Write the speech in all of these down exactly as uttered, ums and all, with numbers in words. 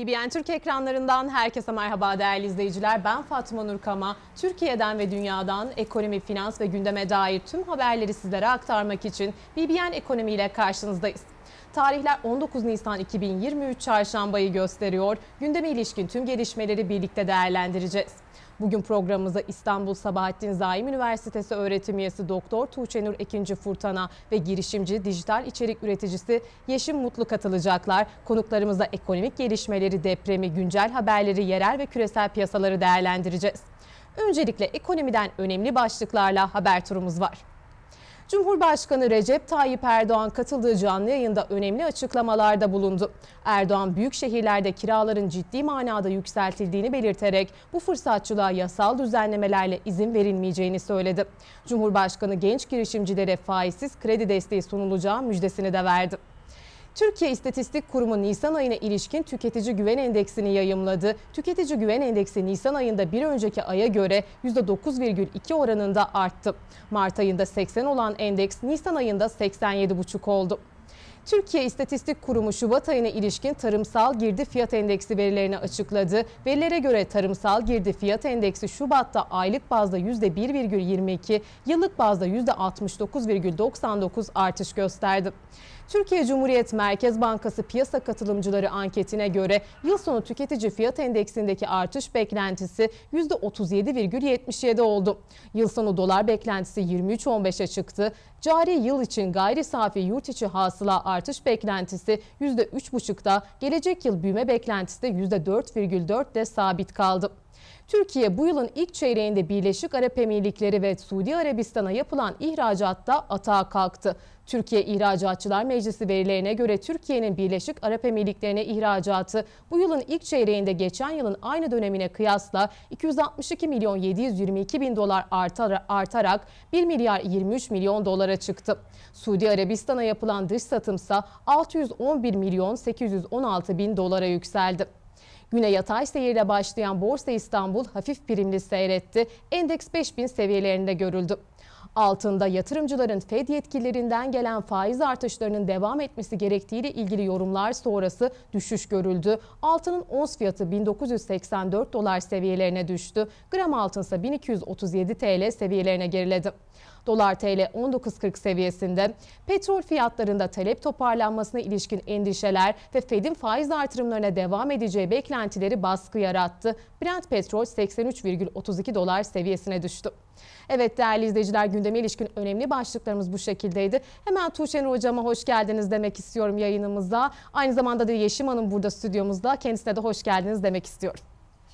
B B N Türk ekranlarından herkese merhaba değerli izleyiciler. Ben Fatma Nur Kama. Türkiye'den ve dünyadan ekonomi, finans ve gündeme dair tüm haberleri sizlere aktarmak için B B N Ekonomi ile karşınızdayız. Tarihler on dokuz Nisan iki bin yirmi üç Çarşamba'yı gösteriyor. Gündeme ilişkin tüm gelişmeleri birlikte değerlendireceğiz. Bugün programımıza İstanbul Sabahattin Zaim Üniversitesi öğretim üyesi Doktor Tuğçe Nur Ekinci Furtana ve girişimci, dijital içerik üreticisi Yeşim Mutlu katılacaklar. Konuklarımızla ekonomik gelişmeleri, depremi, güncel haberleri, yerel ve küresel piyasaları değerlendireceğiz. Öncelikle ekonomiden önemli başlıklarla haber turumuz var. Cumhurbaşkanı Recep Tayyip Erdoğan katıldığı canlı yayında önemli açıklamalarda bulundu. Erdoğan büyük şehirlerde kiraların ciddi manada yükseltildiğini belirterek bu fırsatçılığa yasal düzenlemelerle izin verilmeyeceğini söyledi. Cumhurbaşkanı genç girişimcilere faizsiz kredi desteği sunulacağı müjdesini de verdi. Türkiye İstatistik Kurumu Nisan ayına ilişkin tüketici güven endeksini yayımladı. Tüketici güven endeksi Nisan ayında bir önceki aya göre yüzde dokuz virgül iki oranında arttı. Mart ayında seksen olan endeks Nisan ayında seksen yedi virgül beş oldu. Türkiye İstatistik Kurumu Şubat ayına ilişkin tarımsal girdi fiyat endeksi verilerini açıkladı. Verilere göre tarımsal girdi fiyat endeksi Şubat'ta aylık bazda yüzde bir virgül yirmi iki, yıllık bazda yüzde altmış dokuz virgül doksan dokuz artış gösterdi. Türkiye Cumhuriyet Merkez Bankası piyasa katılımcıları anketine göre yıl sonu tüketici fiyat endeksindeki artış beklentisi yüzde otuz yedi virgül yetmiş yedi oldu. Yıl sonu dolar beklentisi yirmi üç virgül on beşe çıktı. Cari yıl için gayri safi yurt içi hasıla artış beklentisi yüzde üç virgül beş'ta, gelecek yıl büyüme beklentisi de yüzde dört virgül dört'te sabit kaldı. Türkiye bu yılın ilk çeyreğinde Birleşik Arap Emirlikleri ve Suudi Arabistan'a yapılan ihracatta atağa kalktı. Türkiye İhracatçılar Meclisi verilerine göre Türkiye'nin Birleşik Arap Emirlikleri'ne ihracatı bu yılın ilk çeyreğinde geçen yılın aynı dönemine kıyasla iki yüz altmış iki milyon yedi yüz yirmi iki bin dolar artarak bir milyar yirmi üç milyon dolara çıktı. Suudi Arabistan'a yapılan dış satımsa altı yüz on bir milyon sekiz yüz on altı bin dolara yükseldi. Güne yatay seyirle başlayan Borsa İstanbul hafif primli seyretti. Endeks beş bin seviyelerinde görüldü. Altında yatırımcıların Fed yetkililerinden gelen faiz artışlarının devam etmesi gerektiğiyle ilgili yorumlar sonrası düşüş görüldü. Altının ons fiyatı bin dokuz yüz seksen dört dolar seviyelerine düştü. Gram altın ise bin iki yüz otuz yedi TL seviyelerine geriledi. Dolar T L on dokuz kırk seviyesinde. Petrol fiyatlarında talep toparlanmasına ilişkin endişeler ve Fed'in faiz artırımlarına devam edeceği beklentileri baskı yarattı. Brent petrol seksen üç virgül otuz iki dolar seviyesine düştü. Evet değerli izleyiciler, gündeme ilişkin önemli başlıklarımız bu şekildeydi. Hemen Tuğçe Nur Hocama hoş geldiniz demek istiyorum yayınımıza. Aynı zamanda da Yeşim Hanım burada stüdyomuzda. Kendisine de hoş geldiniz demek istiyorum.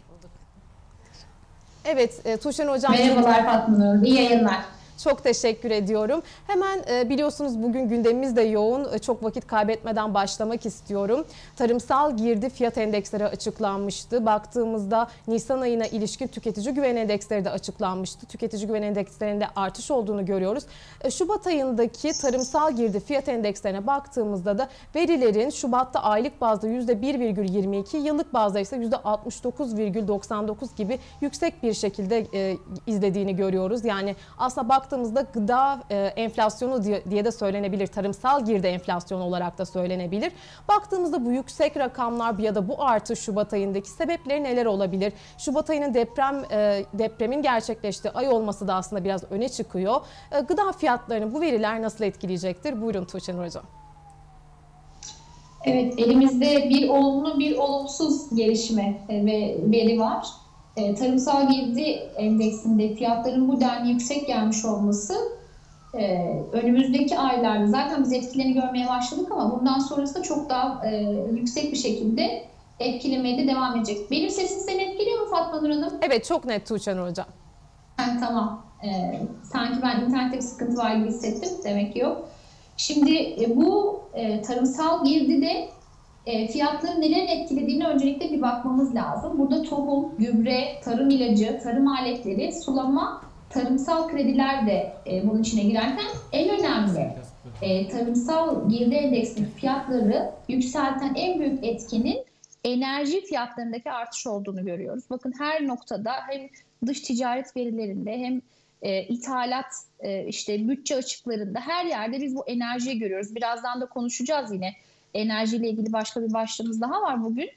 Evet Tuğçe Nur Hocam. Merhabalar Fatma Nur, iyi yayınlar. Çok teşekkür ediyorum. Hemen biliyorsunuz bugün gündemimiz de yoğun. Çok vakit kaybetmeden başlamak istiyorum. Tarımsal girdi fiyat endeksleri açıklanmıştı. Baktığımızda Nisan ayına ilişkin tüketici güven endeksleri de açıklanmıştı. Tüketici güven endekslerinde artış olduğunu görüyoruz. Şubat ayındaki tarımsal girdi fiyat endekslerine baktığımızda da verilerin Şubat'ta aylık bazda yüzde bir virgül yirmi iki, yıllık bazda ise yüzde altmış dokuz virgül doksan dokuz gibi yüksek bir şekilde izlediğini görüyoruz. Yani aslında bak baktığımızda gıda e, enflasyonu diye, diye de söylenebilir. Tarımsal girdi enflasyonu olarak da söylenebilir. Baktığımızda bu yüksek rakamlar ya da bu artış Şubat ayındaki sebepleri neler olabilir? Şubat ayının deprem e, depremin gerçekleştiği ay olması da aslında biraz öne çıkıyor. E, gıda fiyatlarını bu veriler nasıl etkileyecektir? Buyurun Tuğçe Nur Hocam. Evet, elimizde bir olumlu bir olumsuz gelişme ve veri var. Tarımsal girdi endeksinde fiyatların bu denli yüksek gelmiş olması önümüzdeki aylarda zaten biz etkilerini görmeye başladık ama bundan sonrası da çok daha yüksek bir şekilde etkilemeye de devam edecek. Benim sesim seni etkiliyor mu Fatma Nur Hanım? Evet, çok net Tuğçe Nur Hocam. Yani, tamam. Ee, sanki ben internette bir sıkıntı var gibi hissettim. Demek ki yok. Şimdi bu e, tarımsal girdide E, fiyatları nelerin etkilediğini öncelikle bir bakmamız lazım. Burada tohum, gübre, tarım ilacı, tarım aletleri, sulama, tarımsal krediler de e, bunun içine girerken en önemli e, tarımsal girdi endeksindeki fiyatları yükselten en büyük etkenin enerji fiyatlarındaki artış olduğunu görüyoruz. Bakın her noktada hem dış ticaret verilerinde hem e, ithalat, e, işte bütçe açıklarında her yerde biz bu enerjiyi görüyoruz. Birazdan da konuşacağız yine. Enerjiyle ilgili başka bir başlığımız daha var bugün.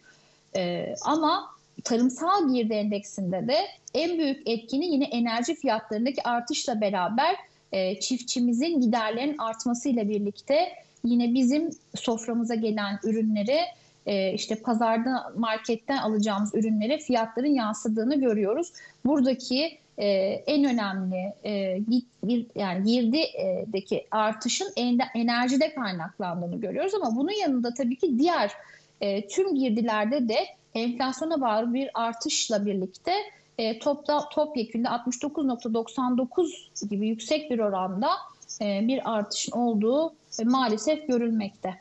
E, ama tarımsal girdi endeksinde de en büyük etkini yine enerji fiyatlarındaki artışla beraber e, çiftçimizin giderlerinin artmasıyla birlikte yine bizim soframıza gelen ürünleri e, işte pazarda, marketten alacağımız ürünlere fiyatların yansıdığını görüyoruz. Buradaki e, en önemli e, gir, yani girdideki artışın enerjide kaynaklandığını görüyoruz ama bunun yanında tabii ki diğer e, tüm girdilerde de enflasyona bağlı bir artışla birlikte e, topta, topyekünde altmış dokuz virgül doksan dokuz gibi yüksek bir oranda e, bir artışın olduğu e, maalesef görülmekte.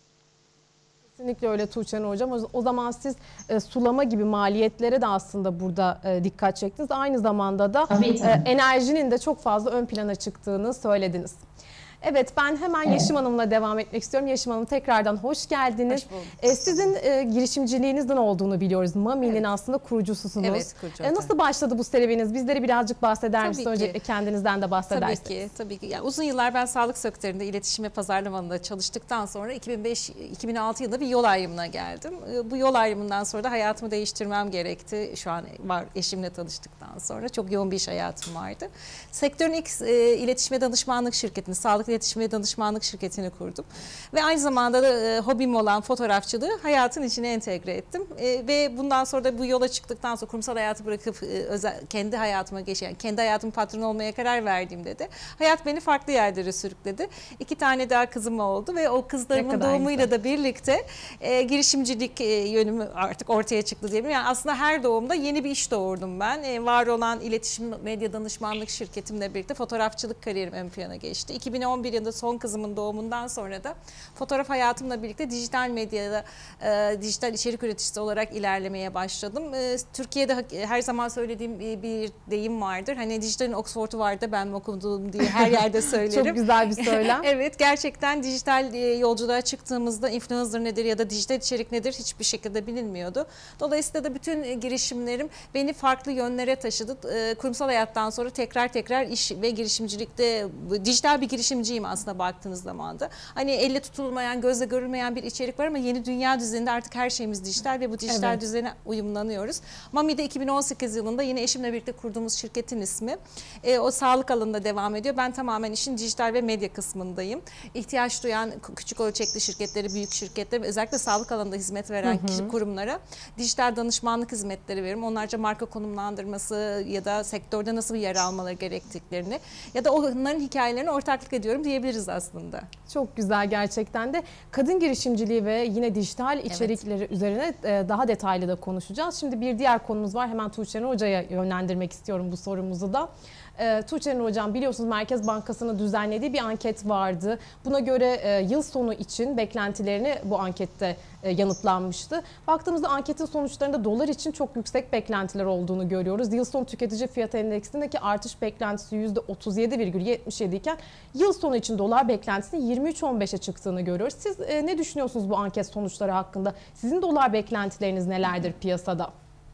Kesinlikle öyle Tuğçe Hocam. O zaman siz e, sulama gibi maliyetlere de aslında burada e, dikkat çektiniz. Aynı zamanda da tabii, tabii. E, enerjinin de çok fazla ön plana çıktığını söylediniz. Evet, ben hemen evet. Yeşim Hanım'la devam etmek istiyorum. Yeşim Hanım, tekrardan hoş geldiniz. Hoş bulduk. Ee, sizin e, girişimciliğinizden olduğunu biliyoruz. Mami'nin evet. aslında kurucususunuz. Evet, kurucu. Ee, nasıl başladı bu serüveniniz? Bizlere birazcık bahseder misiniz? Öncelikle kendinizden de bahsedersiniz. Tabii ki. Tabii ki. Yani uzun yıllar ben sağlık sektöründe iletişim ve pazarlama alanında çalıştıktan sonra iki bin beş iki bin altı yılında bir yol ayrımına geldim. Bu yol ayrımından sonra da hayatımı değiştirmem gerekti. Şu an var eşimle tanıştıktan sonra. Çok yoğun bir iş hayatım vardı. Sektörün ilk e, iletişim ve danışmanlık şirketini, sağlık iletişim ve danışmanlık şirketini kurdum. Ve aynı zamanda da e, hobim olan fotoğrafçılığı hayatın içine entegre ettim. E, ve bundan sonra da bu yola çıktıktan sonra kurumsal hayatı bırakıp e, özel, kendi hayatıma geçen, yani kendi hayatımın patronu olmaya karar verdiğimde de hayat beni farklı yerlere sürükledi. İki tane daha kızım oldu ve o kızlarımın doğumuyla güzel. da birlikte e, girişimcilik e, yönümü artık ortaya çıktı diyelim. Yani aslında her doğumda yeni bir iş doğurdum ben. E, var olan iletişim medya danışmanlık şirketimle birlikte fotoğrafçılık kariyerim ön plana geçti. iki bin on bir yılında son kızımın doğumundan sonra da fotoğraf hayatımla birlikte dijital medyada e, dijital içerik üreticisi olarak ilerlemeye başladım. E, Türkiye'de her zaman söylediğim bir, bir deyim vardır. Hani dijitalin Oxford'u vardı, ben mi okudum diye her yerde söylerim. Çok güzel bir söylem. Evet, gerçekten dijital yolculuğa çıktığımızda influencer nedir ya da dijital içerik nedir hiçbir şekilde bilinmiyordu. Dolayısıyla da bütün girişimlerim beni farklı yönlere taşıdı. E, kurumsal hayattan sonra tekrar tekrar iş ve girişimcilikte dijital bir girişimciyim aslında baktığınız zaman da. Hani elle tutulmayan, gözle görülmeyen bir içerik var ama yeni dünya düzeninde artık her şeyimiz dijital ve bu dijital evet. düzene uyumlanıyoruz. Mami'de iki bin on sekiz yılında yine eşimle birlikte kurduğumuz şirketin ismi. E, o sağlık alanında devam ediyor. Ben tamamen işin dijital ve medya kısmındayım. İhtiyaç duyan küçük ölçekli şirketleri, büyük şirketleri ve özellikle sağlık alanında hizmet veren hı hı. kurumlara dijital danışmanlık hizmetleri veririm. Onlarca marka konumlandırması ya da sektörde nasıl bir yer almaları gerektiklerini ya da onların hikayelerini ortaklık ediyorum diyebiliriz aslında. Çok güzel gerçekten de. Kadın girişimciliği ve yine dijital içerikleri evet. üzerine daha detaylı da konuşacağız. Şimdi bir diğer konumuz var. Hemen Tuğçe Hoca'ya yönlendirmek istiyorum bu sorumuzu da. E, Tuğçe Hocam, biliyorsunuz Merkez Bankası'nın düzenlediği bir anket vardı. Buna göre e, yıl sonu için beklentilerini bu ankette e, yanıtlanmıştı. Baktığımızda anketin sonuçlarında dolar için çok yüksek beklentiler olduğunu görüyoruz. Yıl sonu tüketici fiyat endeksindeki artış beklentisi yüzde otuz yedi virgül yetmiş yedi iken yıl sonu için dolar beklentisinin yirmi üç virgül on beşe çıktığını görüyoruz. Siz e, ne düşünüyorsunuz bu anket sonuçları hakkında? Sizin dolar beklentileriniz nelerdir piyasada?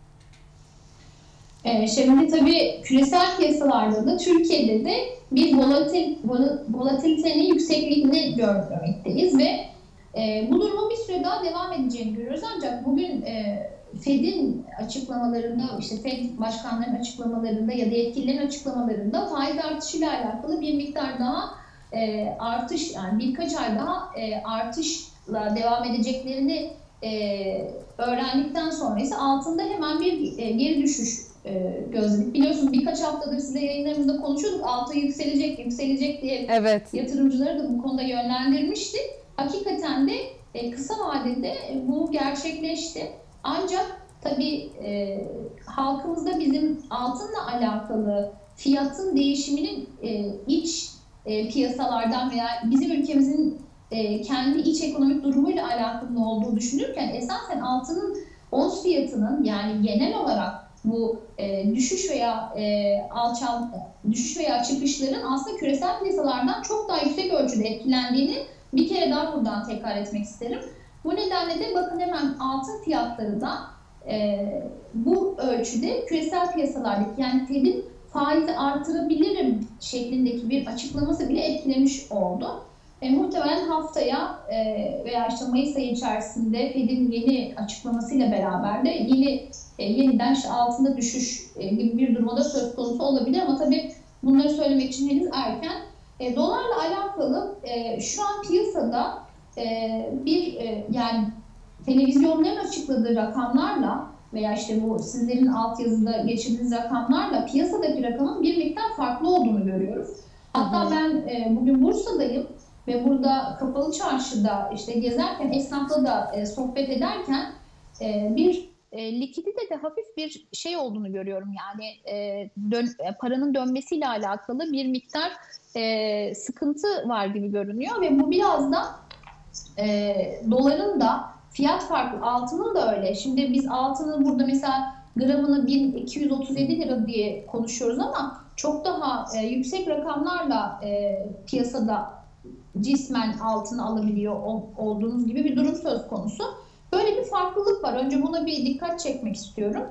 Şimdi tabii küresel piyasalarda da Türkiye'de de bir volatil, volatilitenin yüksekliğini görmekteyiz ve e, bu durumun bir süre daha devam edeceğini görüyoruz. Ancak bugün e, Fed'in açıklamalarında, işte Fed başkanlarının açıklamalarında ya da yetkililerin açıklamalarında faiz artışıyla alakalı bir miktar daha e, artış, yani birkaç ay daha e, artışla devam edeceklerini e, öğrendikten sonra ise altında hemen bir e, geri düşüş e, gözledik. Biliyorsunuz birkaç haftadır size yayınlarımızda konuşuyorduk. Altı yükselecek, yükselecek diye evet. yatırımcıları da bu konuda yönlendirmiştik. Hakikaten de e, kısa vadede e, bu gerçekleşti. Ancak tabii e, halkımızda bizim altınla alakalı fiyatın değişiminin e, iç e, piyasalardan veya bizim ülkemizin e, kendi iç ekonomik durumuyla alakalı olduğu düşünürken esasen altının ons fiyatının, yani genel olarak bu e, düşüş veya e, alçal düşüş veya çıkışların aslında küresel piyasalardan çok daha yüksek ölçüde etkilendiğini bir kere daha buradan tekrar etmek isterim. Bu nedenle de bakın hemen altın fiyatları da e, bu ölçüde küresel piyasalardaki, yani Fed'in faizi artırabilirim şeklindeki bir açıklaması bile etkilemiş oldu. E, muhtemelen haftaya e, veya işte Mayıs ayı içerisinde Fed'in yeni açıklamasıyla beraber de yeni e, yeniden işte altında düşüş e, gibi bir duruma da söz konusu olabilir ama tabii bunları söylemek için henüz erken. E, dolarla alakalı e, şu an piyasada e, bir e, yani televizyonların açıkladığı rakamlarla veya işte bu sizlerin altyazıda geçirdiğiniz rakamlarla piyasadaki rakamın bir miktar farklı olduğunu görüyoruz. Hatta ben e, bugün Bursa'dayım ve burada Kapalı Çarşı'da işte gezerken, esnafla da e, sohbet ederken e, bir e, likiditede hafif bir şey olduğunu görüyorum. Yani e, dön, e, paranın dönmesiyle alakalı bir miktar e, sıkıntı var gibi görünüyor ve bu biraz da e, doların da fiyat farkı, altının da öyle. Şimdi biz altının burada mesela gramını bin iki yüz otuz yedi lira diye konuşuyoruz ama çok daha e, yüksek rakamlarla e, piyasada cismen altını alabiliyor ol, olduğunuz gibi bir durum söz konusu. Böyle bir farklılık var. Önce buna bir dikkat çekmek istiyorum.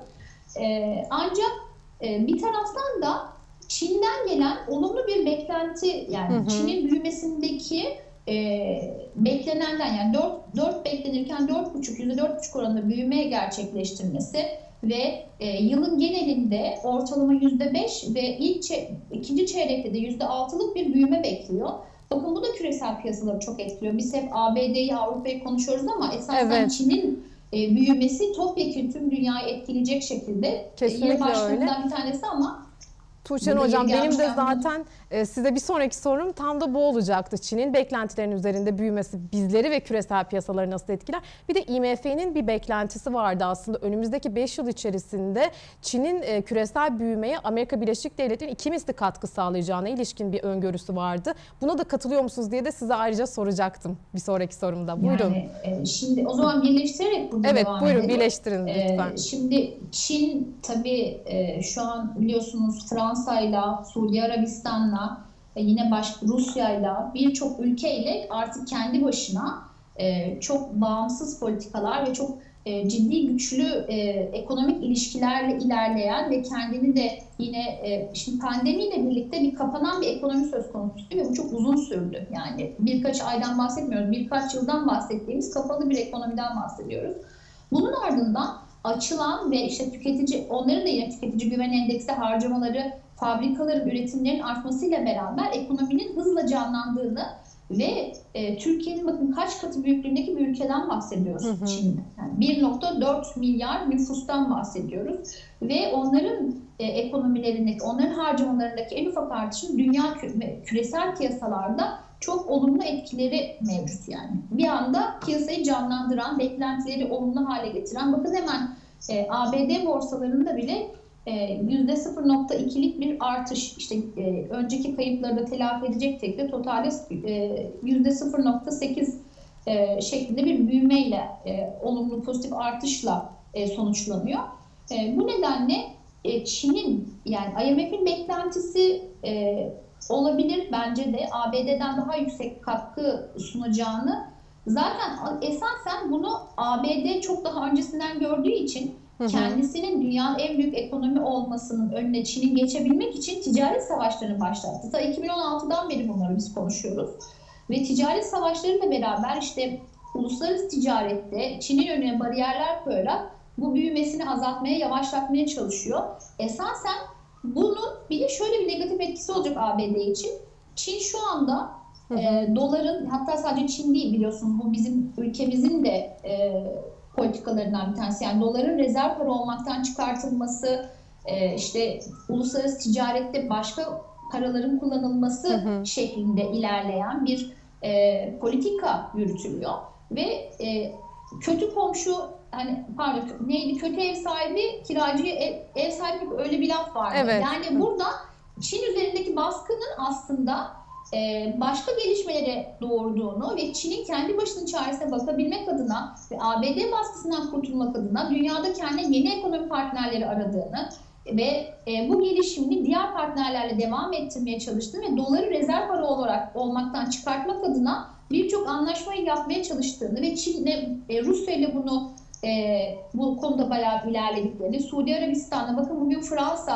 E, ancak e, bir taraftan da Çin'den gelen olumlu bir beklenti, yani hı hı. Çin'in büyümesindeki e, beklenenden, yani dört beklenirken dört buçuk yüzde dört buçuk oranında büyüme gerçekleştirmesi ve e, yılın genelinde ortalama yüzde beş ve ilk çe ikinci çeyrekte de yüzde altılık bir büyüme bekliyor. Bakın bu da küresel piyasaları çok etkiliyor. Biz hep A B D'yi, Avrupa'yı konuşuyoruz ama esasen evet. Çin'in e, büyümesi topyekun tüm dünyayı etkileyecek şekilde. Kesinlikle yıl başlarından öyle. bir tanesi ama Tuğçe Hocam, benim de zaten e, size bir sonraki sorum tam da bu olacaktı. Çin'in beklentilerin üzerinde büyümesi bizleri ve küresel piyasaları nasıl etkiler? Bir de I M F'nin bir beklentisi vardı aslında. Önümüzdeki beş yıl içerisinde Çin'in e, küresel büyümeye Amerika Birleşik Devletleri'nin iki misli katkı sağlayacağına ilişkin bir öngörüsü vardı. Buna da katılıyor musunuz diye de size ayrıca soracaktım bir sonraki sorumda. Buyurun. Yani, e, şimdi o zaman birleştirerek burada evet, devam buyurun, edelim. birleştirin lütfen. E, şimdi Çin tabii e, şu an biliyorsunuz Fransa'yla, Suudi Arabistan'la, e, yine başka Rusya'yla, birçok ülkeyle artık kendi başına e, çok bağımsız politikalar ve çok e, ciddi güçlü e, ekonomik ilişkilerle ilerleyen ve kendini de yine e, şimdi pandemiyle birlikte bir kapanan bir ekonomi söz konusu ve bu çok uzun sürdü. Yani birkaç aydan bahsetmiyoruz, birkaç yıldan bahsettiğimiz kapalı bir ekonomiden bahsediyoruz. Bunun ardından açılan ve işte tüketici, onların da yine tüketici güven endeksi harcamaları, fabrikaların üretimlerin artmasıyla beraber ekonominin hızla canlandığını ve e, Türkiye'nin bakın kaç katı büyüklüğündeki bir ülkeden bahsediyoruz. Hı hı. Çin'de. Yani bir virgül dört milyar nüfustan bahsediyoruz ve onların e, ekonomilerindeki, onların harcamalarındaki en ufak artışın dünya kü küresel piyasalarda çok olumlu etkileri mevcut yani. Bir anda piyasayı canlandıran, beklentileri olumlu hale getiren, bakın hemen e, A B D borsalarında bile yüzde sıfır nokta ikilik bir artış, işte e, önceki kayıpları da telafi edecek şekilde totalde e, yüzde sıfır nokta sekiz e, şeklinde bir büyümeyle, e, olumlu pozitif artışla e, sonuçlanıyor. E, bu nedenle e, Çin'in, yani I M F'in beklentisi e, olabilir bence de A B D'den daha yüksek katkı sunacağını, zaten esasen bunu A B D çok daha öncesinden gördüğü için kendisinin dünyanın en büyük ekonomi olmasının önüne Çin'in geçebilmek için ticaret savaşlarını başlattı. Ta iki bin on altıdan beri bunları biz konuşuyoruz. Ve ticaret savaşlarıyla beraber işte uluslararası ticarette Çin'in önüne bariyerler koyarak bu büyümesini azaltmaya, yavaşlatmaya çalışıyor. Esasen bunun bir de şöyle bir negatif etkisi olacak A B D için. Çin şu anda hı hı. E, doların, hatta sadece Çin değil biliyorsunuz, bu bizim ülkemizin de e, politikalarından bir tanesi. Yani doların rezerv para olmaktan çıkartılması, e, işte uluslararası ticarette başka paraların kullanılması hı hı. şeklinde ilerleyen bir e, politika yürütülüyor ve e, kötü komşu, hani pardon neydi, kötü ev sahibi kiracıya ev, ev sahibi, öyle bir laf vardı. Evet. Yani hı. burada Çin üzerindeki baskının aslında başka gelişmelere doğurduğunu ve Çin'in kendi başının çaresine bakabilmek adına ve A B D baskısından kurtulmak adına dünyada kendine yeni ekonomi partnerleri aradığını ve bu gelişimini diğer partnerlerle devam ettirmeye çalıştığını ve doları rezerv para olarak olmaktan çıkartmak adına birçok anlaşmayı yapmaya çalıştığını ve Çin'le, Rusya ile bunu bu konuda bayağı ilerlediklerini, Suudi Arabistan'da, bakın bugün Fransa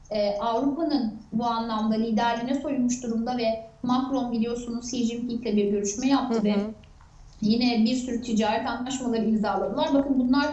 e, Avrupa'nın bu anlamda liderliğine soyunmuş durumda ve Macron biliyorsunuz Xi Jinping'le bir görüşme yaptı hı hı. ve yine bir sürü ticaret anlaşmaları imzaladılar. Bakın bunlar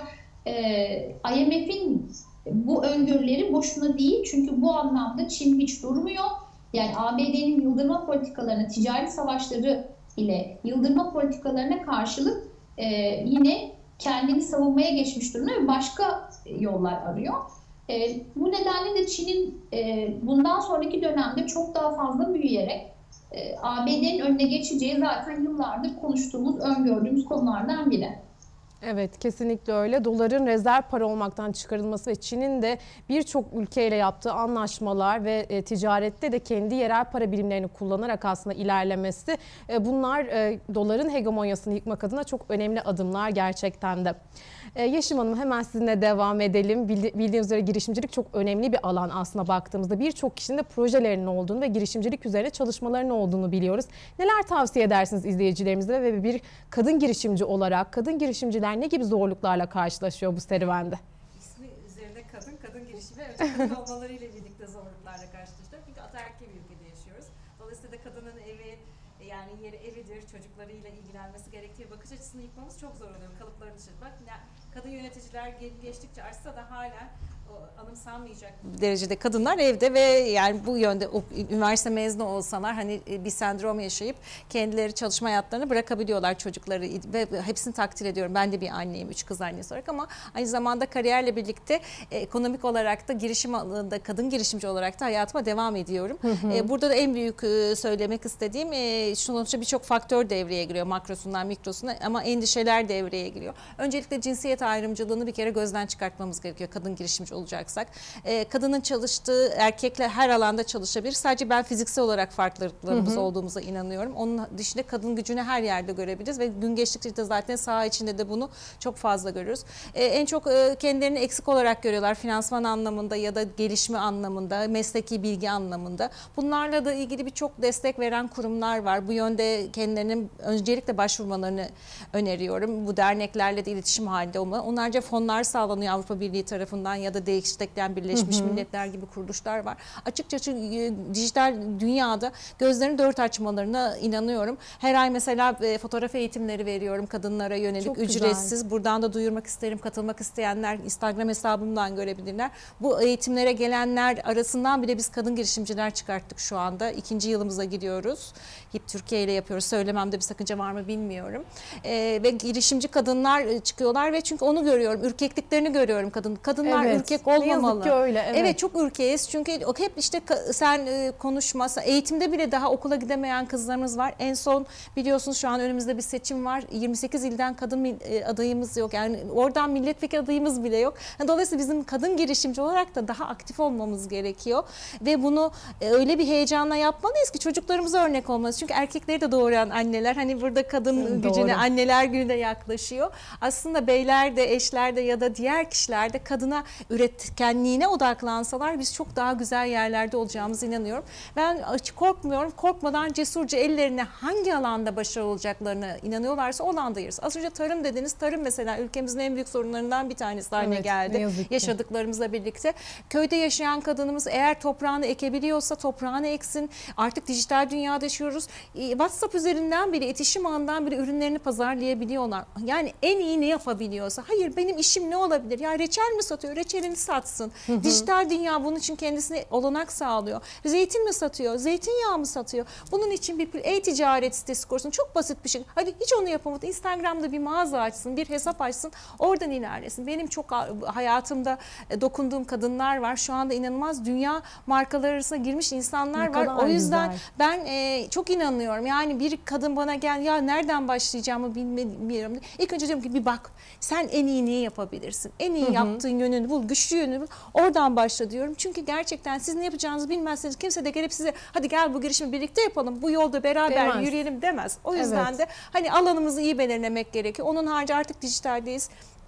e, I M F'in bu öngörüleri boşuna değil. Çünkü bu anlamda Çin hiç durmuyor. Yani A B D'nin yıldırma politikalarına, ticaret savaşları ile yıldırma politikalarına karşılık e, yine kendini savunmaya geçmiş durumda ve başka yollar arıyor. E, bu nedenle de Çin'in e, bundan sonraki dönemde çok daha fazla büyüyerek e, A B D'nin önüne geçeceği zaten yıllardır konuştuğumuz, öngördüğümüz konulardan biri. Evet, kesinlikle öyle. Doların rezerv para olmaktan çıkarılması ve Çin'in de birçok ülkeyle yaptığı anlaşmalar ve e, ticarette de kendi yerel para birimlerini kullanarak aslında ilerlemesi, e, bunlar e, doların hegemonyasını yıkmak adına çok önemli adımlar gerçekten de. E, Yeşim Hanım, hemen sizinle devam edelim. Bildi, bildiğiniz üzere girişimcilik çok önemli bir alan aslında baktığımızda. Birçok kişinin de projelerinin olduğunu ve girişimcilik üzerine çalışmalarının olduğunu biliyoruz. Neler tavsiye edersiniz izleyicilerimize ve bir kadın girişimci olarak kadın girişimciler ne gibi zorluklarla karşılaşıyor bu serüvende? İsmi üzerinde kadın, kadın girişimi önce kadın olmalarıyla birlikte zorluklarla karşılaşıyor. Çünkü ataerkil bir ülkede yaşıyoruz. Dolayısıyla kadının evi, yani yeri evidir, çocuklarıyla ilgilenmesi gerektiği bakış açısını yıkmamız çok zor oluyor. Kalıpların dışında. Bak, kadın yöneticiler geçtikçe artsa da hala anımsanmayacak derecede kadınlar evde ve yani bu yönde üniversite mezunu olsalar hani bir sendrom yaşayıp kendileri çalışma hayatlarını bırakabiliyorlar çocukları ve hepsini takdir ediyorum. Ben de bir anneyim, üç kız annesi olarak ama aynı zamanda kariyerle birlikte ekonomik olarak da girişim alanında kadın girişimci olarak da hayatıma devam ediyorum. Hı hı. Burada da en büyük söylemek istediğim sonuçta birçok faktör devreye giriyor, makrosundan mikrosuna, ama endişeler devreye giriyor. Öncelikle cinsiyet ayrımcılığını bir kere gözden çıkartmamız gerekiyor kadın girişimci olacaksak. Ee, kadının çalıştığı, erkekler her alanda çalışabilir. Sadece ben fiziksel olarak farklılıklarımız hı hı. olduğumuza inanıyorum. Onun dışında kadın gücünü her yerde görebiliriz ve gün geçtikçe de zaten saha içinde de bunu çok fazla görüyoruz. Ee, en çok e, kendilerini eksik olarak görüyorlar finansman anlamında ya da gelişme anlamında, mesleki bilgi anlamında. Bunlarla da ilgili birçok destek veren kurumlar var. Bu yönde kendilerinin öncelikle başvurmalarını öneriyorum. Bu derneklerle de iletişim halinde olmalı. Onlarca fonlar sağlanıyor Avrupa Birliği tarafından ya da destekleyen Birleşmiş hı hı. Milletler gibi kuruluşlar var. Açıkçası dijital dünyada gözlerini dört açmalarına inanıyorum. Her ay mesela fotoğraf eğitimleri veriyorum kadınlara yönelik. Çok ücretsiz. Güzel. Buradan da duyurmak isterim. Katılmak isteyenler Instagram hesabımdan görebilirler. Bu eğitimlere gelenler arasından bile biz kadın girişimciler çıkarttık şu anda. İkinci yılımıza gidiyoruz. Hep Türkiye ile yapıyoruz. Söylememde bir sakınca var mı bilmiyorum. Ee, ve girişimci kadınlar çıkıyorlar ve çünkü onu görüyorum. Ürkekliklerini görüyorum kadın. Kadınlar evet. ürkek olmamalı. Ne yazık ki öyle. Evet. evet çok ürkeyiz. Çünkü hep işte sen konuşmasa, eğitimde bile daha okula gidemeyen kızlarımız var. En son biliyorsunuz şu an önümüzde bir seçim var. yirmi sekiz ilden kadın adayımız yok. Yani oradan milletvekili adayımız bile yok. Dolayısıyla bizim kadın girişimci olarak da daha aktif olmamız gerekiyor. Ve bunu öyle bir heyecanla yapmalıyız ki çocuklarımıza örnek olmalıyız. Çünkü erkekleri de doğuran anneler, hani burada kadın Hı, gücüne doğru. anneler günü de yaklaşıyor. Aslında beyler de, eşler de ya da diğer kişiler de kadına üretkenliğine odaklansalar biz çok daha güzel yerlerde olacağımıza inanıyorum. Ben korkmuyorum. Korkmadan cesurca ellerine hangi alanda başarılı olacaklarına inanıyorlarsa o alanda yeriz. Az önce tarım dediniz. Tarım mesela ülkemizin en büyük sorunlarından bir tanesi haline evet, geldi. Yaşadıklarımızla birlikte. Köyde yaşayan kadınımız eğer toprağını ekebiliyorsa toprağını eksin. Artık dijital dünyada yaşıyoruz. WhatsApp üzerinden bile, iletişim ağından bile ürünlerini pazarlayabiliyorlar. Yani en iyi ne yapabiliyorsa. Hayır, benim işim ne olabilir? Ya reçel mi satıyor? Reçelini satsın. Hı hı. Dijital dünya bunun için kendisine olanak sağlıyor. Zeytin mi satıyor? Zeytinyağı mı satıyor? Bunun için bir e-ticaret sitesi kursun. Çok basit bir şey. Hadi hiç onu yapamadı. Instagram'da bir mağaza açsın, bir hesap açsın. Oradan ilerlesin. Benim çok hayatımda dokunduğum kadınlar var. Şu anda inanılmaz dünya markaları arasına girmiş insanlar ne var. O yüzden güzel. ben e, çok inanıyorum. Yani bir kadın bana gel ya nereden başlayacağımı bilmiyorum. İlk önce diyorum ki bir bak. Sen en iyi neyi yapabilirsin? En iyi hı hı. yaptığın yönünü bul, güçlü yönünü bul. Oradan başla diyorum. Çünkü gerçekten siz ne yapacağınızı bilmezseniz kimse de gelip size hadi gel bu girişimi birlikte yapalım. Bu yolda beraber demez. yürüyelim demez. O yüzden evet. de hani alanımızı iyi belirlemek gerekiyor. Onun harici artık dijitaldeyiz.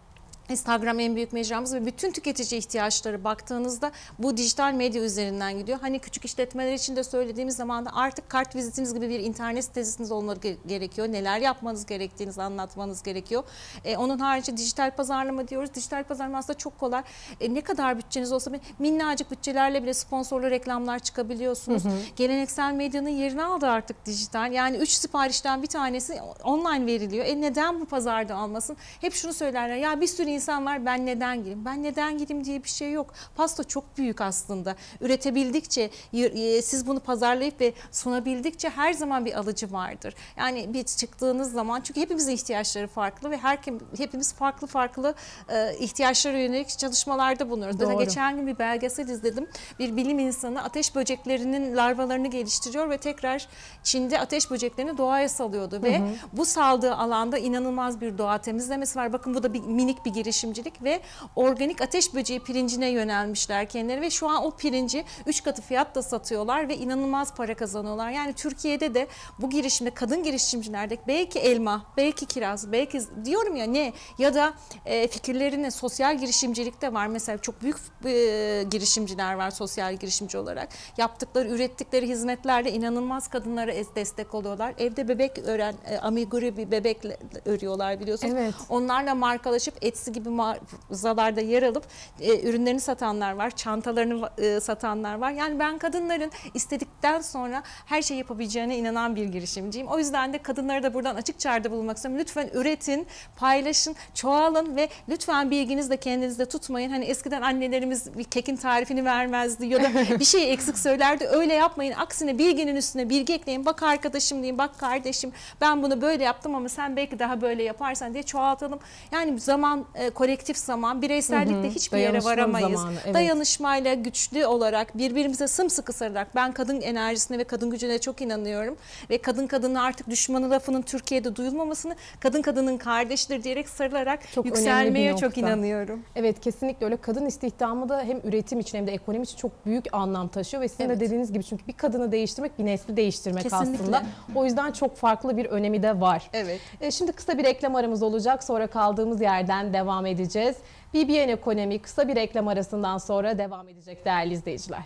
Instagram en büyük mecramız ve bütün tüketici ihtiyaçları baktığınızda bu dijital medya üzerinden gidiyor. Hani küçük işletmeler için de söylediğimiz zaman da artık kart vizitiniz gibi bir internet sitesiniz olması gerekiyor. Neler yapmanız gerektiğinizi anlatmanız gerekiyor. E, onun harici dijital pazarlama diyoruz. Dijital pazarlama aslında çok kolay. E, ne kadar bütçeniz olsa minnacık bütçelerle bile sponsorlu reklamlar çıkabiliyorsunuz. Hı hı. Geleneksel medyanın yerini aldı artık dijital. Yani üç siparişten bir tanesi online veriliyor. E neden bu pazarda almasın? Hep şunu söylerler. Ya bir sürü insan var, ben neden gireyim? Ben neden gireyim diye bir şey yok. Pasta çok büyük aslında. Üretebildikçe, siz bunu pazarlayıp ve sunabildikçe her zaman bir alıcı vardır. Yani bir çıktığınız zaman, çünkü hepimizin ihtiyaçları farklı ve her hepimiz farklı farklı e, ihtiyaçlara yönelik çalışmalarda bulunuyoruz. Doğru. Geçen gün bir belgesel izledim. Bir bilim insanı ateş böceklerinin larvalarını geliştiriyor ve tekrar Çin'de ateş böceklerini doğaya salıyordu. Hı hı. Ve bu saldığı alanda inanılmaz bir doğa temizlemesi var. Bakın bu da bir minik bir girişimcilik ve organik ateş böceği pirincine yönelmişler kendileri ve şu an o pirinci üç katı fiyatla satıyorlar ve inanılmaz para kazanıyorlar. Yani Türkiye'de de bu girişimde, kadın girişimcilerde belki elma, belki kiraz, belki diyorum ya ne ya da e, fikirlerine sosyal girişimcilik de var. Mesela çok büyük e, girişimciler var sosyal girişimci olarak. Yaptıkları, ürettikleri hizmetlerle inanılmaz kadınlara destek oluyorlar. Evde bebek ören, e, amiguri bir bebek örüyorlar biliyorsunuz. Evet. Onlarla markalaşıp Etsy gibi mağazalarda yer alıp e, ürünlerini satanlar var, çantalarını e, satanlar var. Yani ben kadınların istedikten sonra her şey yapabileceğine inanan bir girişimciyim. O yüzden de kadınlara da buradan açık çağrıda bulunmak istiyorum. Lütfen üretin, paylaşın, çoğalın ve lütfen bilginizi de kendinizde tutmayın. Hani eskiden annelerimiz bir kekin tarifini vermezdi ya da bir şey eksik söylerdi. Öyle yapmayın. Aksine bilginin üstüne bilgi ekleyin. Bak arkadaşım diyeyim, bak kardeşim ben bunu böyle yaptım ama sen belki daha böyle yaparsan diye çoğaltalım. Yani zaman, e, kolektif zaman, bireysellikle hı hı. hiçbir yere varamayız. Zamanı, evet. Dayanışmayla güçlü olarak birbirimize sımsıkı sarılarak, ben kadın enerjisine ve kadın gücüne çok inanıyorum ve kadın kadına artık düşmanı lafının Türkiye'de duyulmamasını, kadın kadının kardeşidir diyerek sarılarak çok yükselmeye çok inanıyorum. Evet, kesinlikle öyle. Kadın istihdamı da hem üretim için hem de ekonomi için çok büyük anlam taşıyor ve sizin evet. de dediğiniz gibi, çünkü bir kadını değiştirmek bir nesli değiştirmek kesinlikle. Aslında. O yüzden çok farklı bir önemi de var. Evet. E, şimdi kısa bir reklam aramız olacak. Sonra kaldığımız yerden devam edeceğiz. B B N Ekonomi kısa bir reklam arasından sonra devam edecek değerli izleyiciler.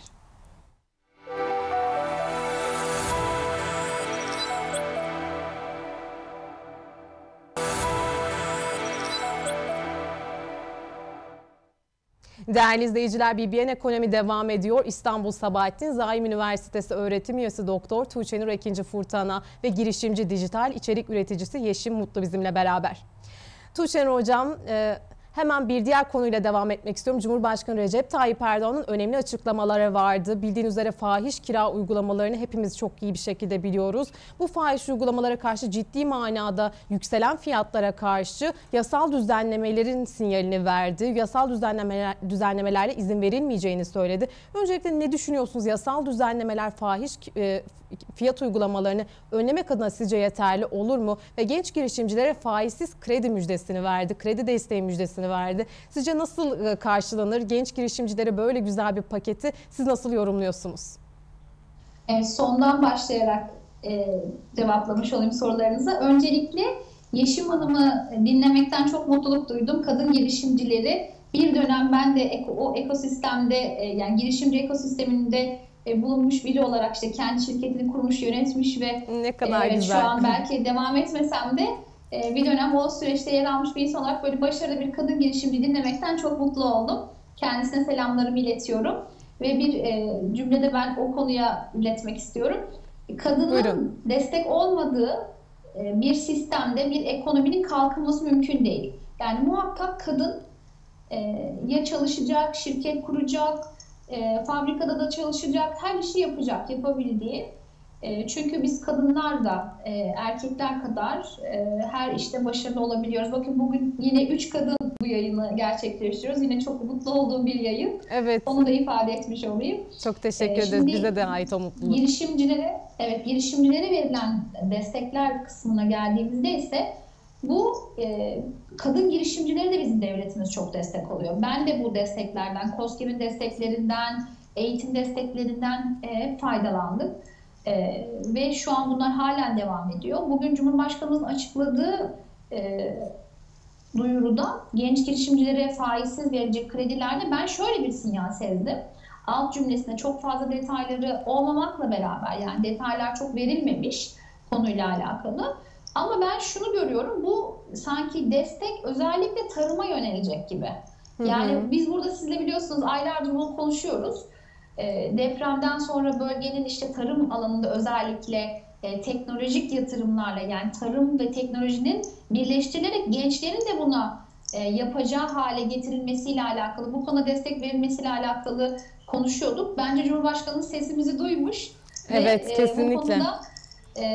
Değerli izleyiciler, B B N Ekonomi devam ediyor. İstanbul Sabahattin Zaim Üniversitesi öğretim üyesi Doktor Tuğçe Nur Ekinci Furtana ve girişimci dijital içerik üreticisi Yeşim Mutlu bizimle beraber. Tuğçe Nur Hocam, e, hemen bir diğer konuyla devam etmek istiyorum. Cumhurbaşkanı Recep Tayyip Erdoğan'ın önemli açıklamaları vardı. Bildiğiniz üzere fahiş kira uygulamalarını hepimiz çok iyi bir şekilde biliyoruz. Bu fahiş uygulamalara karşı, ciddi manada yükselen fiyatlara karşı yasal düzenlemelerin sinyalini verdi. Yasal düzenlemeler, düzenlemelerle izin verilmeyeceğini söyledi. Öncelikle ne düşünüyorsunuz? Yasal düzenlemeler fahiş e, fiyat uygulamalarını önlemek adına sizce yeterli olur mu? Ve genç girişimcilere faizsiz kredi müjdesini verdi. Kredi desteği müjdesini verdi. Sizce nasıl karşılanır? Genç girişimcilere böyle güzel bir paketi siz nasıl yorumluyorsunuz? Evet, sondan başlayarak e, cevaplamış olayım sorularınıza. Öncelikle Yeşim Hanım'ı dinlemekten çok mutluluk duydum. Kadın girişimcileri, bir dönem ben de eko, o ekosistemde e, yani girişimci ekosisteminde e, bulunmuş biri olarak işte kendi şirketini kurmuş, yönetmiş ve ne kadar e, güzel. Şu an belki devam etmesem de e, bir dönem o süreçte yer almış bir insan olarak böyle başarılı bir kadın girişimci dinlemekten çok mutlu oldum. Kendisine selamlarımı iletiyorum. Ve bir e, cümlede ben o konuya iletmek istiyorum. Kadının Buyurun. destek olmadığı e, bir sistemde bir ekonominin kalkınması mümkün değil. Yani muhakkak kadın e, ya çalışacak, şirket kuracak, e, fabrikada da çalışacak, her işi yapacak, yapabildiği. E, çünkü biz kadınlar da e, erkekler kadar e, her işte başarılı olabiliyoruz. Bakın bugün yine üç kadın bu yayını gerçekleştiriyoruz. Yine çok mutlu olduğum bir yayın. Evet. Onu da ifade etmiş olayım. Çok teşekkür ee, ederiz. Bize de ait o mutluluk. Girişimcilere, evet, girişimcilere verilen destekler kısmına geldiğimizde ise bu e, kadın girişimcilere de bizim devletimiz çok destek oluyor. Ben de bu desteklerden, KOSGEB'in desteklerinden, eğitim desteklerinden e, faydalandım. E, ve şu an bunlar halen devam ediyor. Bugün Cumhurbaşkanımızın açıkladığı e, duyuruda genç girişimcilere faizsiz verilecek kredilerde ben şöyle bir sinyal sezdim. Alt cümlesinde çok fazla detayları olmamakla beraber, yani detaylar çok verilmemiş konuyla alakalı. Ama ben şunu görüyorum, bu sanki destek özellikle tarıma yönelecek gibi. Yani hı hı. Biz burada sizle biliyorsunuz aylardır bunu konuşuyoruz. E, depremden sonra bölgenin işte tarım alanında özellikle e, teknolojik yatırımlarla, yani tarım ve teknolojinin birleştirilerek gençlerin de buna e, yapacağı hale getirilmesiyle alakalı, bu konuda destek verilmesiyle alakalı konuşuyorduk. Bence Cumhurbaşkanımız sesimizi duymuş. Evet, ve, kesinlikle. E, bu konuda e,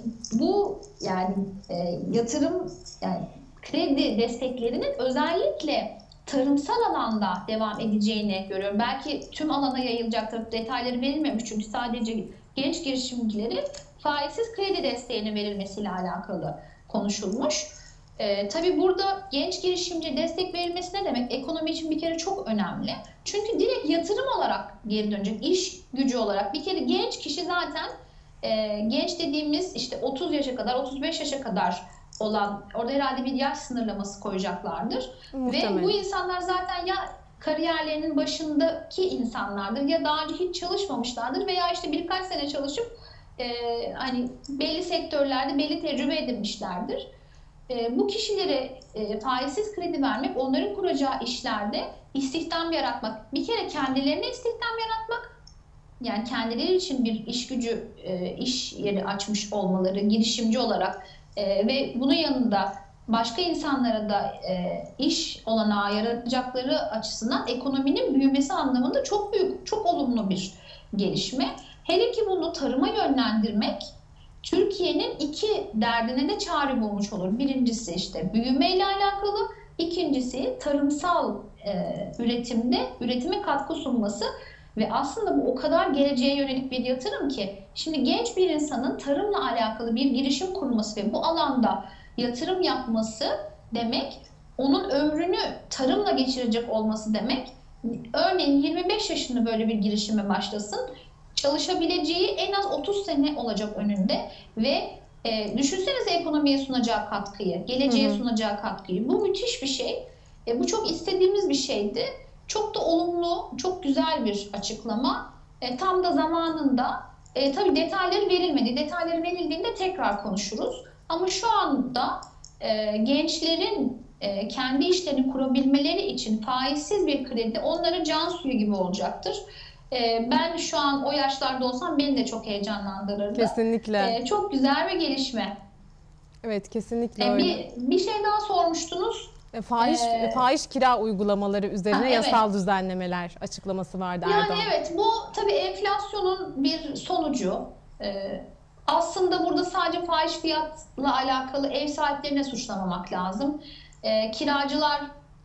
bu yani e, yatırım, yani kredi desteklerinin özellikle tarımsal alanda devam edeceğini görüyorum. Belki tüm alana yayılacaktır. Detayları verilmemiş çünkü sadece genç girişimcilerin faizsiz kredi desteğinin verilmesiyle alakalı konuşulmuş. Ee, tabii burada genç girişimci destek verilmesi ne demek? Ekonomi için bir kere çok önemli. Çünkü direkt yatırım olarak geri dönecek, iş gücü olarak. Bir kere genç kişi zaten e, genç dediğimiz işte otuz yaşa kadar, otuz beş yaşa kadar olan, orada herhalde bir yaş sınırlaması koyacaklardır. Muhtemelen. Ve bu insanlar zaten ya kariyerlerinin başındaki insanlardır ya daha önce hiç çalışmamışlardır veya işte birkaç sene çalışıp e, hani belli sektörlerde belli tecrübe edinmişlerdir. E, bu kişilere e, faizsiz kredi vermek, onların kuracağı işlerde istihdam yaratmak, bir kere kendilerine istihdam yaratmak, yani kendileri için bir iş gücü, e, iş yeri açmış olmaları girişimci olarak e, ve bunun yanında başka insanlara da e, iş olanağı yaratacakları açısından ekonominin büyümesi anlamında çok büyük, çok olumlu bir gelişme. Hele ki bunu tarıma yönlendirmek Türkiye'nin iki derdine de çare bulmuş olur. Birincisi işte büyümeyle alakalı, ikincisi tarımsal e, üretimde üretime katkı sunması ve aslında bu o kadar geleceğe yönelik bir yatırım ki şimdi genç bir insanın tarımla alakalı bir girişim kurması ve bu alanda yatırım yapması demek, onun ömrünü tarımla geçirecek olması demek. Örneğin yirmi beş yaşında böyle bir girişime başlasın, çalışabileceği en az otuz sene olacak önünde ve e, düşünsenize ekonomiye sunacağı katkıyı, geleceğe hı hı. sunacağı katkıyı. Bu müthiş bir şey. E, bu çok istediğimiz bir şeydi. Çok da olumlu, çok güzel bir açıklama. E, tam da zamanında, e, tabii detayları verilmedi. Detayları verildiğinde tekrar konuşuruz. Ama şu anda e, gençlerin e, kendi işlerini kurabilmeleri için faizsiz bir kredi onlara can suyu gibi olacaktır. Ben şu an o yaşlarda olsam beni de çok heyecanlandırırdı. Kesinlikle. Ee, çok güzel bir gelişme. Evet, kesinlikle ee, öyle. Bir, bir şey daha sormuştunuz. E, fahiş, ee, fahiş kira uygulamaları üzerine ha, evet. yasal düzenlemeler açıklaması vardı Erdoğan. Yani evet, bu tabii enflasyonun bir sonucu. Ee, aslında burada sadece fahiş fiyatla alakalı ev sahiplerine suçlamamak lazım. Ee, kiracılar